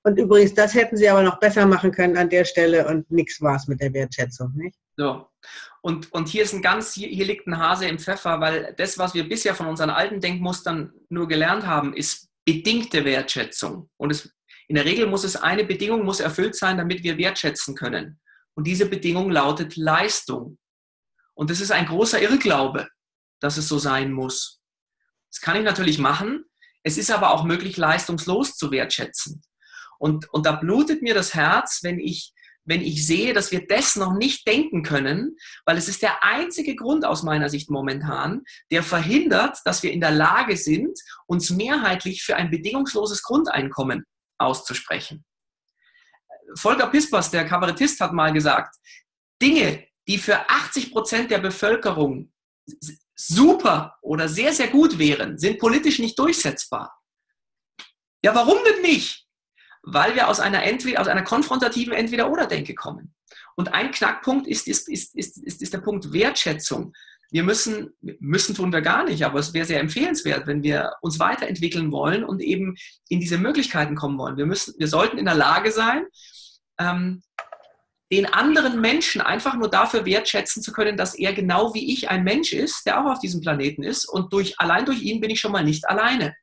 Und übrigens, das hätten Sie aber noch besser machen können an der Stelle und nichts war es mit der Wertschätzung, nicht? So. Und hier ist hier liegt ein Hase im Pfeffer, weil das, was wir bisher von unseren alten Denkmustern nur gelernt haben, ist bedingte Wertschätzung. Und in der Regel muss eine Bedingung muss erfüllt sein, damit wir wertschätzen können. Und diese Bedingung lautet Leistung. Und das ist ein großer Irrglaube, dass es so sein muss. Das kann ich natürlich machen. Es ist aber auch möglich, leistungslos zu wertschätzen. Und da blutet mir das Herz, wenn ich sehe, dass wir das noch nicht denken können, weil es ist der einzige Grund aus meiner Sicht momentan, der verhindert, dass wir in der Lage sind, uns mehrheitlich für ein bedingungsloses Grundeinkommen auszusprechen. Volker Pispers, der Kabarettist, hat mal gesagt, Dinge, die für 80% der Bevölkerung super oder sehr, sehr gut wären, sind politisch nicht durchsetzbar. Ja, warum denn nicht? Weil wir aus einer konfrontativen Entweder-oder-Denke kommen. Und ein Knackpunkt ist der Punkt Wertschätzung. Wir müssen tun wir gar nicht, aber es wäre sehr empfehlenswert, wenn wir uns weiterentwickeln wollen und eben in diese Möglichkeiten kommen wollen. Wir sollten in der Lage sein, den anderen Menschen einfach nur dafür wertschätzen zu können, dass er genau wie ich ein Mensch ist, der auch auf diesem Planeten ist und allein durch ihn bin ich schon mal nicht alleine.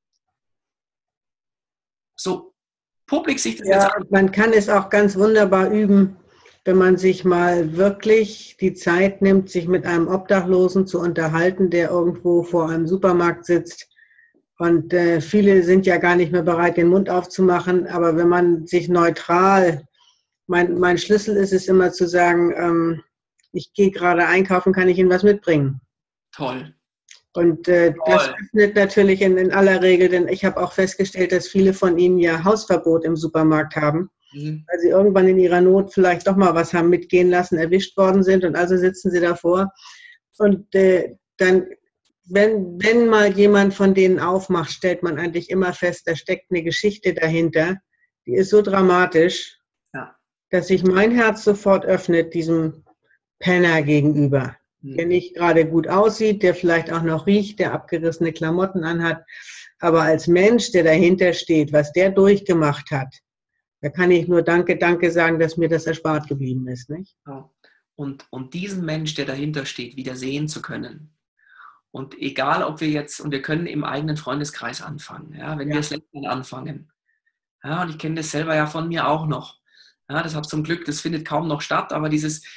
So publik sich das jetzt an. Man kann es auch ganz wunderbar üben, wenn man sich mal wirklich die Zeit nimmt, sich mit einem Obdachlosen zu unterhalten, der irgendwo vor einem Supermarkt sitzt. Und viele sind ja gar nicht mehr bereit, den Mund aufzumachen. Aber wenn man sich neutral, mein Schlüssel ist es immer zu sagen, ich gehe gerade einkaufen, kann ich Ihnen was mitbringen? Toll. Und das öffnet natürlich in aller Regel, denn ich habe auch festgestellt, dass viele von Ihnen ja Hausverbot im Supermarkt haben, weil sie irgendwann in ihrer Not vielleicht doch mal was haben mitgehen lassen, erwischt worden sind und also sitzen sie davor. Und dann, wenn mal jemand von denen aufmacht, stellt man eigentlich immer fest, da steckt eine Geschichte dahinter, die ist so dramatisch, dass sich mein Herz sofort öffnet diesem Penner gegenüber, der nicht gerade gut aussieht, der vielleicht auch noch riecht, der abgerissene Klamotten anhat. Aber als Mensch, der dahinter steht, was der durchgemacht hat, da kann ich nur Danke, Danke sagen, dass mir das erspart geblieben ist. Nicht? Und diesen Mensch, der dahinter steht, wieder sehen zu können. Und egal, ob wir jetzt, und wir können im eigenen Freundeskreis anfangen, ja, wenn wir es letztendlich anfangen. Ja, und ich kenne das selber ja von mir auch noch. Ja, das hat zum Glück, das findet kaum noch statt, aber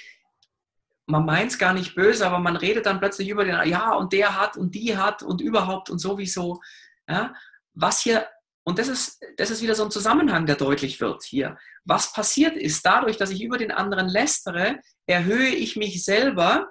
man meint es gar nicht böse, aber man redet dann plötzlich über den, ja, und der hat und die hat und überhaupt und sowieso. Ja, was hier, und das ist wieder so ein Zusammenhang, der deutlich wird hier. Was passiert ist, dadurch, dass ich über den anderen lästere, erhöhe ich mich selber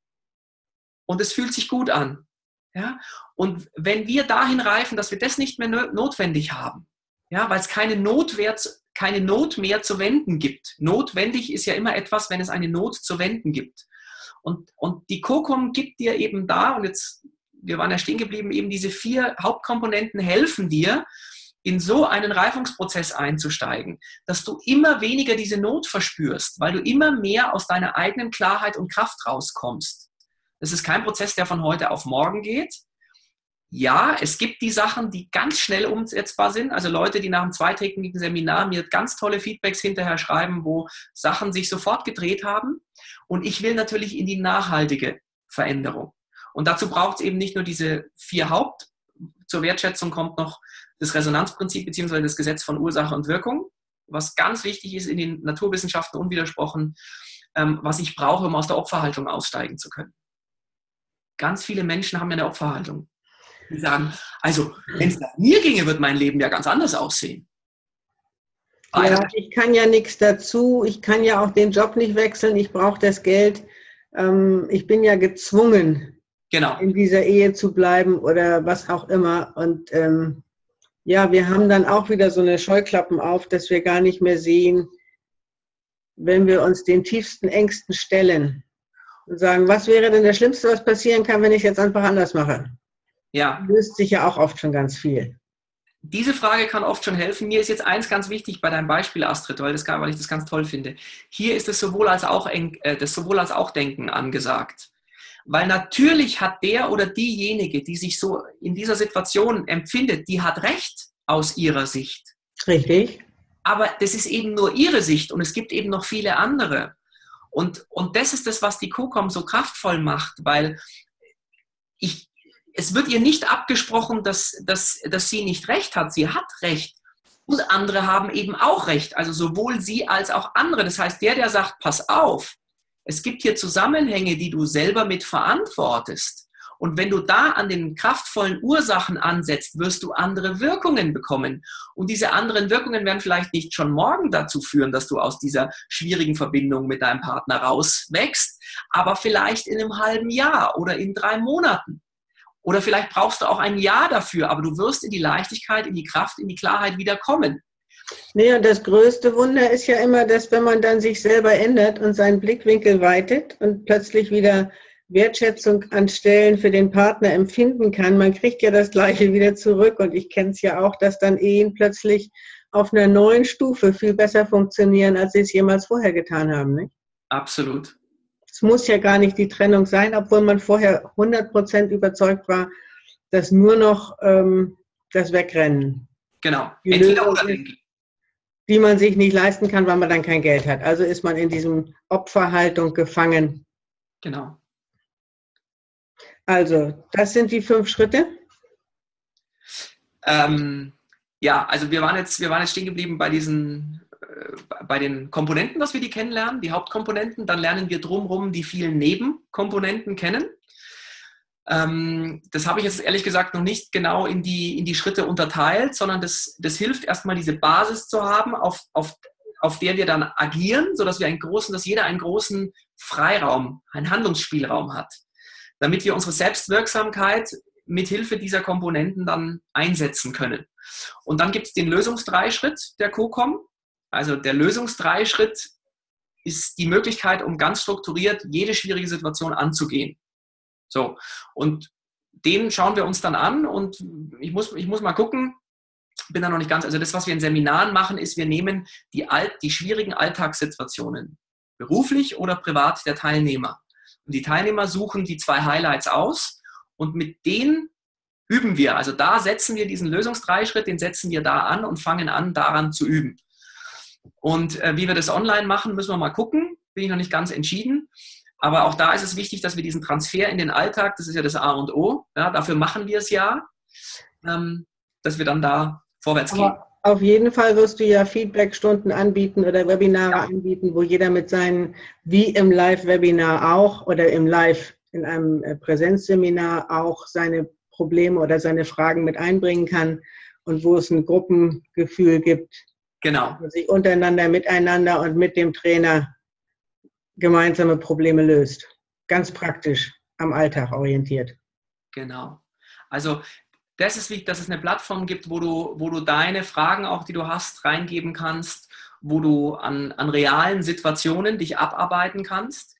und es fühlt sich gut an. Ja? Und wenn wir dahin reifen, dass wir das nicht mehr notwendig haben, ja, weil es keine Not mehr zu wenden gibt. Notwendig ist ja immer etwas, wenn es eine Not zu wenden gibt. Und die COCOM gibt dir eben da, und jetzt, wir waren ja stehen geblieben, eben diese 4 Hauptkomponenten helfen dir, in so einen Reifungsprozess einzusteigen, dass du immer weniger diese Not verspürst, weil du immer mehr aus deiner eigenen Klarheit und Kraft rauskommst. Das ist kein Prozess, der von heute auf morgen geht. Ja, es gibt die Sachen, die ganz schnell umsetzbar sind. Also Leute, die nach einem 2-tägigen Seminar mir ganz tolle Feedbacks hinterher schreiben, wo Sachen sich sofort gedreht haben. Und ich will natürlich in die nachhaltige Veränderung. Und dazu braucht es eben nicht nur diese 4 zur Wertschätzung kommt noch das Resonanzprinzip bzw. das Gesetz von Ursache und Wirkung, was ganz wichtig ist in den Naturwissenschaften unwidersprochen, was ich brauche, um aus der Opferhaltung aussteigen zu können. Ganz viele Menschen haben ja eine Opferhaltung. Die sagen, also wenn es nach mir ginge, wird mein Leben ja ganz anders aussehen. Ja, ich kann ja nichts dazu, ich kann ja auch den Job nicht wechseln, ich brauche das Geld. Ich bin ja gezwungen, in dieser Ehe zu bleiben oder was auch immer. Und ja, wir haben dann auch wieder so eine Scheuklappen auf, dass wir gar nicht mehr sehen, wenn wir uns den tiefsten Ängsten stellen und sagen, was wäre denn das Schlimmste, was passieren kann, wenn ich es jetzt einfach anders mache? Ja. Löst sich ja auch oft schon ganz viel. Diese Frage kann oft schon helfen. Mir ist jetzt eins ganz wichtig bei deinem Beispiel, Astrid, weil ich das ganz toll finde. Hier ist das sowohl als auch Denken angesagt. Weil natürlich hat der oder diejenige, die sich so in dieser Situation empfindet, die hat Recht aus ihrer Sicht. Richtig. Aber das ist eben nur ihre Sicht und es gibt eben noch viele andere. Und das ist das, was die CoCom so kraftvoll macht, weil es wird ihr nicht abgesprochen, dass sie nicht recht hat. Sie hat recht. Und andere haben eben auch recht. Also sowohl sie als auch andere. Das heißt, der sagt, pass auf, es gibt hier Zusammenhänge, die du selber mit verantwortest. Und wenn du da an den kraftvollen Ursachen ansetzt, wirst du andere Wirkungen bekommen. Und diese anderen Wirkungen werden vielleicht nicht schon morgen dazu führen, dass du aus dieser schwierigen Verbindung mit deinem Partner rauswächst, aber vielleicht in einem halben Jahr oder in 3 Monaten. Oder vielleicht brauchst du auch ein Jahr dafür, aber du wirst in die Leichtigkeit, in die Kraft, in die Klarheit wieder kommen. Nee, und das größte Wunder ist ja immer, dass wenn man dann sich selber ändert und seinen Blickwinkel weitet und plötzlich wieder Wertschätzung an Stellen für den Partner empfinden kann, man kriegt ja das Gleiche wieder zurück. Und ich kenne es ja auch, dass dann Ehen plötzlich auf einer neuen Stufe viel besser funktionieren, als sie es jemals vorher getan haben. Nicht? Absolut. Es muss ja gar nicht die Trennung sein, obwohl man vorher 100% überzeugt war, dass nur noch das Wegrennen. Genau. Die Lösung ist, die man sich nicht leisten kann, weil man dann kein Geld hat. Also ist man in diesem Opferhaltung gefangen. Genau. Also, das sind die 5 Schritte. Ja, also wir waren jetzt stehen geblieben bei den Komponenten, dass wir die kennenlernen, die Hauptkomponenten. Dann lernen wir drumherum die vielen Nebenkomponenten kennen. Das habe ich jetzt ehrlich gesagt noch nicht genau in die Schritte unterteilt, sondern das hilft erstmal, diese Basis zu haben, auf der wir dann agieren, sodass dass jeder einen großen Freiraum, einen Handlungsspielraum hat, damit wir unsere Selbstwirksamkeit mit Hilfe dieser Komponenten dann einsetzen können. Und dann gibt es den Lösungsdreischritt der CoCom. Also der Lösungsdreischritt ist die Möglichkeit, um ganz strukturiert jede schwierige Situation anzugehen. So, und den schauen wir uns dann an und ich muss mal gucken, bin da noch nicht ganz, also das, was wir in Seminaren machen, ist, wir nehmen die schwierigen Alltagssituationen, beruflich oder privat der Teilnehmer. Und die Teilnehmer suchen die 2 Highlights aus und mit denen üben wir. Also da setzen wir diesen Lösungsdreischritt, den setzen wir da an und fangen an, daran zu üben. Und wie wir das online machen, müssen wir mal gucken. Bin ich noch nicht ganz entschieden. Aber auch da ist es wichtig, dass wir diesen Transfer in den Alltag, das ist ja das A und O, ja, dafür machen wir es ja, dass wir dann da vorwärts gehen. Aber auf jeden Fall wirst du ja Feedbackstunden anbieten oder Webinare anbieten, wo jeder mit seinen, wie im Live-Webinar auch oder in einem Präsenzseminar auch seine Probleme oder seine Fragen mit einbringen kann und wo es ein Gruppengefühl gibt. Genau. Wo sich untereinander, miteinander und mit dem Trainer gemeinsame Probleme löst. Ganz praktisch, am Alltag orientiert. Genau. Also das ist wichtig, dass es eine Plattform gibt, wo du deine Fragen auch, die du hast, reingeben kannst, wo du an realen Situationen dich abarbeiten kannst.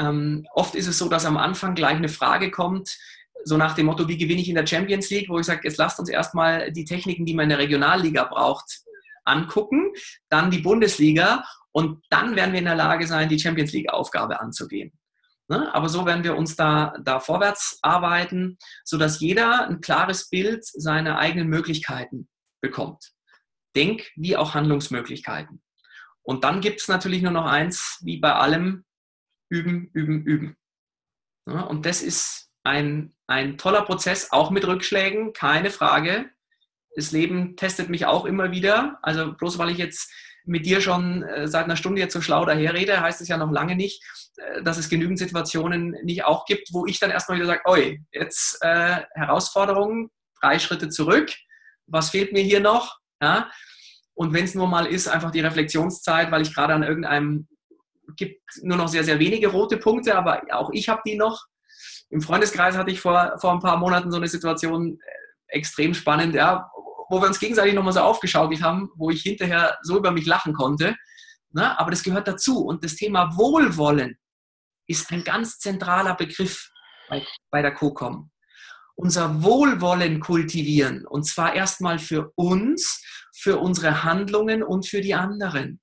Oft ist es so, dass am Anfang gleich eine Frage kommt, so nach dem Motto, wie gewinne ich in der Champions League, wo ich sage, jetzt lasst uns erstmal die Techniken, die man in der Regionalliga braucht, angucken, dann die Bundesliga und dann werden wir in der Lage sein, die Champions League-Aufgabe anzugehen. Ne? Aber so werden wir uns da vorwärts arbeiten, sodass jeder ein klares Bild seiner eigenen Möglichkeiten bekommt. Denk- wie auch Handlungsmöglichkeiten. Und dann gibt es natürlich nur noch eins, wie bei allem, üben, üben, üben. Ja, und das ist ein toller Prozess, auch mit Rückschlägen, keine Frage. Das Leben testet mich auch immer wieder. Also bloß weil ich jetzt mit dir schon seit einer Stunde jetzt so schlau daherrede, heißt es ja noch lange nicht, dass es genügend Situationen nicht auch gibt, wo ich dann erstmal wieder sage, oi, jetzt Herausforderungen, 3 Schritte zurück, was fehlt mir hier noch? Ja? Und wenn es nur mal ist, einfach die Reflexionszeit, weil ich gerade an irgendeinem, gibt nur noch sehr, sehr wenige rote Punkte, aber auch ich habe die noch. Im Freundeskreis hatte ich vor ein paar Monaten so eine Situation, extrem spannend, ja, wo wir uns gegenseitig nochmal so aufgeschaukelt haben, wo ich hinterher so über mich lachen konnte. Na, aber das gehört dazu. Und das Thema Wohlwollen ist ein ganz zentraler Begriff bei der CoCom. Unser Wohlwollen kultivieren. Und zwar erstmal für uns, für unsere Handlungen und für die anderen.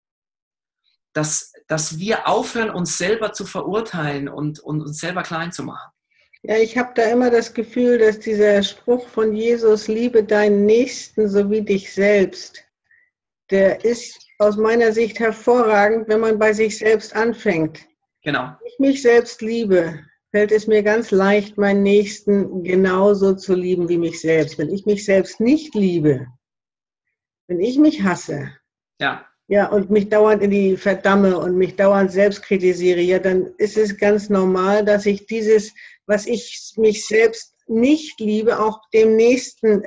Dass wir aufhören, uns selber zu verurteilen und uns selber klein zu machen. Ja, ich habe da immer das Gefühl, dass dieser Spruch von Jesus, liebe deinen Nächsten so wie dich selbst, der ist aus meiner Sicht hervorragend, wenn man bei sich selbst anfängt. Genau. Wenn ich mich selbst liebe, fällt es mir ganz leicht, meinen Nächsten genauso zu lieben wie mich selbst. Wenn ich mich selbst nicht liebe, wenn ich mich hasse, ja, und mich dauernd in die verdamme und mich dauernd selbst kritisiere, ja, dann ist es ganz normal, dass ich dieses, was ich mich selbst nicht liebe, auch dem Nächsten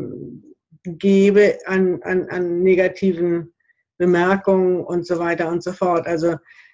gebe an negativen Bemerkungen und so weiter und so fort. Also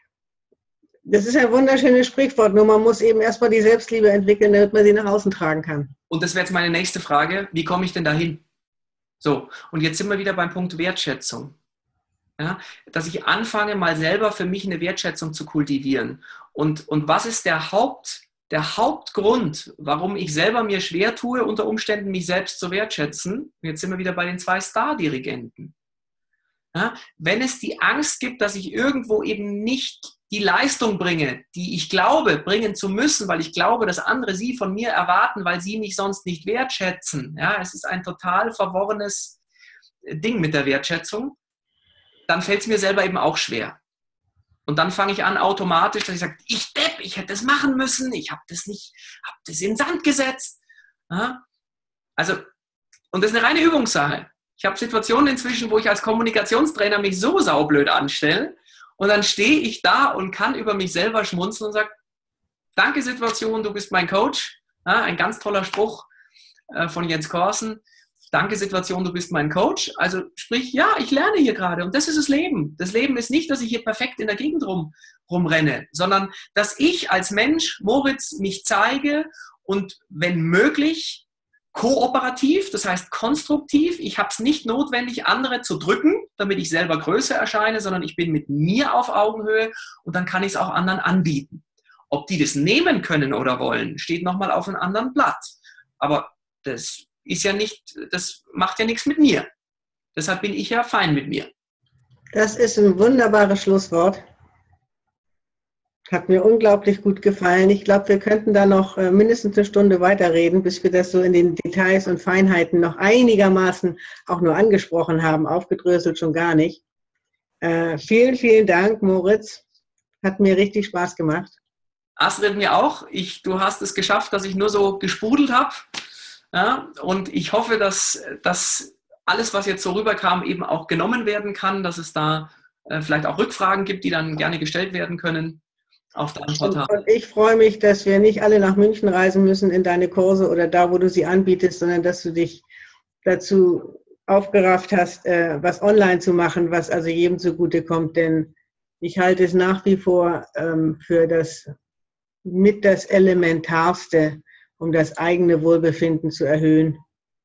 das ist ein wunderschönes Sprichwort, nur man muss eben erstmal die Selbstliebe entwickeln, damit man sie nach außen tragen kann. Und das wäre jetzt meine nächste Frage, wie komme ich denn dahin? So, und jetzt sind wir wieder beim Punkt Wertschätzung. Ja, dass ich anfange, mal selber für mich eine Wertschätzung zu kultivieren. Und was ist der Hauptgrund, warum ich selber mir schwer tue, unter Umständen mich selbst zu wertschätzen? Jetzt sind wir wieder bei den 2 Star-Dirigenten. Ja, wenn es die Angst gibt, dass ich irgendwo eben nicht die Leistung bringe, die ich glaube, bringen zu müssen, weil ich glaube, dass andere sie von mir erwarten, weil sie mich sonst nicht wertschätzen. Ja, es ist ein total verworrenes Ding mit der Wertschätzung. Dann fällt es mir selber eben auch schwer. Und dann fange ich an automatisch, dass ich sage, ich Depp, ich hätte das machen müssen, ich habe das in den Sand gesetzt. Ja? Also, und das ist eine reine Übungssache. Ich habe Situationen inzwischen, wo ich als Kommunikationstrainer mich so saublöd anstelle und dann stehe ich da und kann über mich selber schmunzeln und sage, danke Situation, du bist mein Coach. Ja, ein ganz toller Spruch von Jens Korsen. Danke Situation, du bist mein Coach. Also sprich, ja, ich lerne hier gerade und das ist das Leben. Das Leben ist nicht, dass ich hier perfekt in der Gegend rumrenne, sondern dass ich als Mensch, Moritz, mich zeige und wenn möglich kooperativ, das heißt konstruktiv. Ich habe es nicht notwendig, andere zu drücken, damit ich selber größer erscheine, sondern ich bin mit mir auf Augenhöhe und dann kann ich es auch anderen anbieten. Ob die das nehmen können oder wollen, steht nochmal auf einem anderen Blatt. Aber das macht ja nichts mit mir. Deshalb bin ich ja fein mit mir. Das ist ein wunderbares Schlusswort. Hat mir unglaublich gut gefallen. Ich glaube, wir könnten da noch mindestens eine Stunde weiterreden, bis wir das so in den Details und Feinheiten noch einigermaßen auch nur angesprochen haben. Aufgedröselt schon gar nicht. Vielen, vielen Dank, Moritz. Hat mir richtig Spaß gemacht. Astrid, mir auch. Du hast es geschafft, dass ich nur so gesprudelt habe. Ja, und ich hoffe, dass alles, was jetzt so rüberkam, eben auch genommen werden kann, dass es da vielleicht auch Rückfragen gibt, die dann gerne gestellt werden können auf deinem Portal. Und ich freue mich, dass wir nicht alle nach München reisen müssen in deine Kurse oder da, wo du sie anbietest, sondern dass du dich dazu aufgerafft hast, was online zu machen, was also jedem zugutekommt. Denn ich halte es nach wie vor für das Elementarste, um das eigene Wohlbefinden zu erhöhen.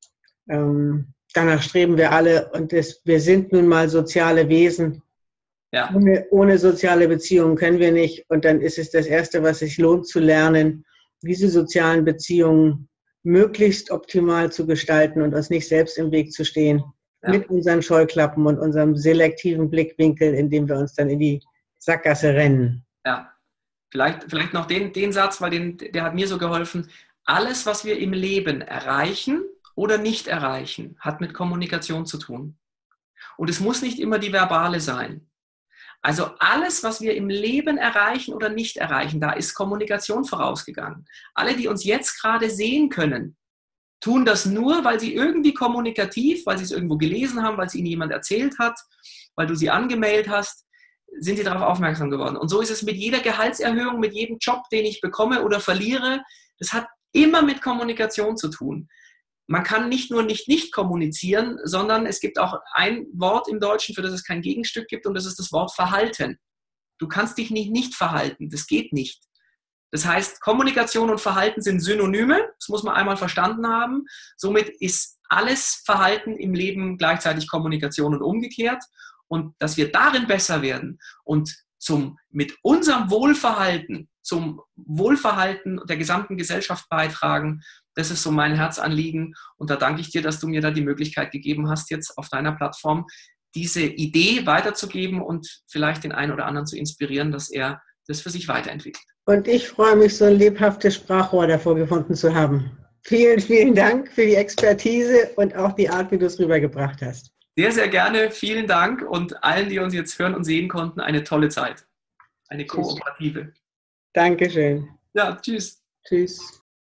Danach streben wir alle und wir sind nun mal soziale Wesen. Ja. Ohne soziale Beziehungen können wir nicht. Und dann ist es das Erste, was sich lohnt zu lernen, diese sozialen Beziehungen möglichst optimal zu gestalten und uns nicht selbst im Weg zu stehen. Ja. Mit unseren Scheuklappen und unserem selektiven Blickwinkel, in dem wir uns dann in die Sackgasse rennen. Ja, vielleicht noch den Satz, weil der hat mir so geholfen. Alles, was wir im Leben erreichen oder nicht erreichen, hat mit Kommunikation zu tun. Und es muss nicht immer die verbale sein. Also alles, was wir im Leben erreichen oder nicht erreichen, da ist Kommunikation vorausgegangen. Alle, die uns jetzt gerade sehen können, tun das nur, weil sie irgendwie kommunikativ, weil sie es irgendwo gelesen haben, weil es ihnen jemand erzählt hat, weil du sie angemeldet hast, sind sie darauf aufmerksam geworden. Und so ist es mit jeder Gehaltserhöhung, mit jedem Job, den ich bekomme oder verliere. Das hat immer mit Kommunikation zu tun. Man kann nicht nur nicht kommunizieren, sondern es gibt auch ein Wort im Deutschen, für das es kein Gegenstück gibt, und das ist das Wort Verhalten. Du kannst dich nicht verhalten, das geht nicht. Das heißt, Kommunikation und Verhalten sind Synonyme, das muss man einmal verstanden haben. Somit ist alles Verhalten im Leben gleichzeitig Kommunikation und umgekehrt. Und dass wir darin besser werden und mit unserem Wohlverhalten zum Wohlverhalten der gesamten Gesellschaft beitragen, das ist so mein Herzanliegen. Und da danke ich dir, dass du mir da die Möglichkeit gegeben hast, jetzt auf deiner Plattform diese Idee weiterzugeben und vielleicht den einen oder anderen zu inspirieren, dass er das für sich weiterentwickelt. Und ich freue mich, so ein lebhaftes Sprachrohr davor gefunden zu haben. Vielen, vielen Dank für die Expertise und auch die Art, wie du es rübergebracht hast. Sehr, sehr gerne. Vielen Dank und allen, die uns jetzt hören und sehen konnten, eine tolle Zeit. Eine Tschüss. kooperative. Dankeschön. Ja, tschüss. Tschüss.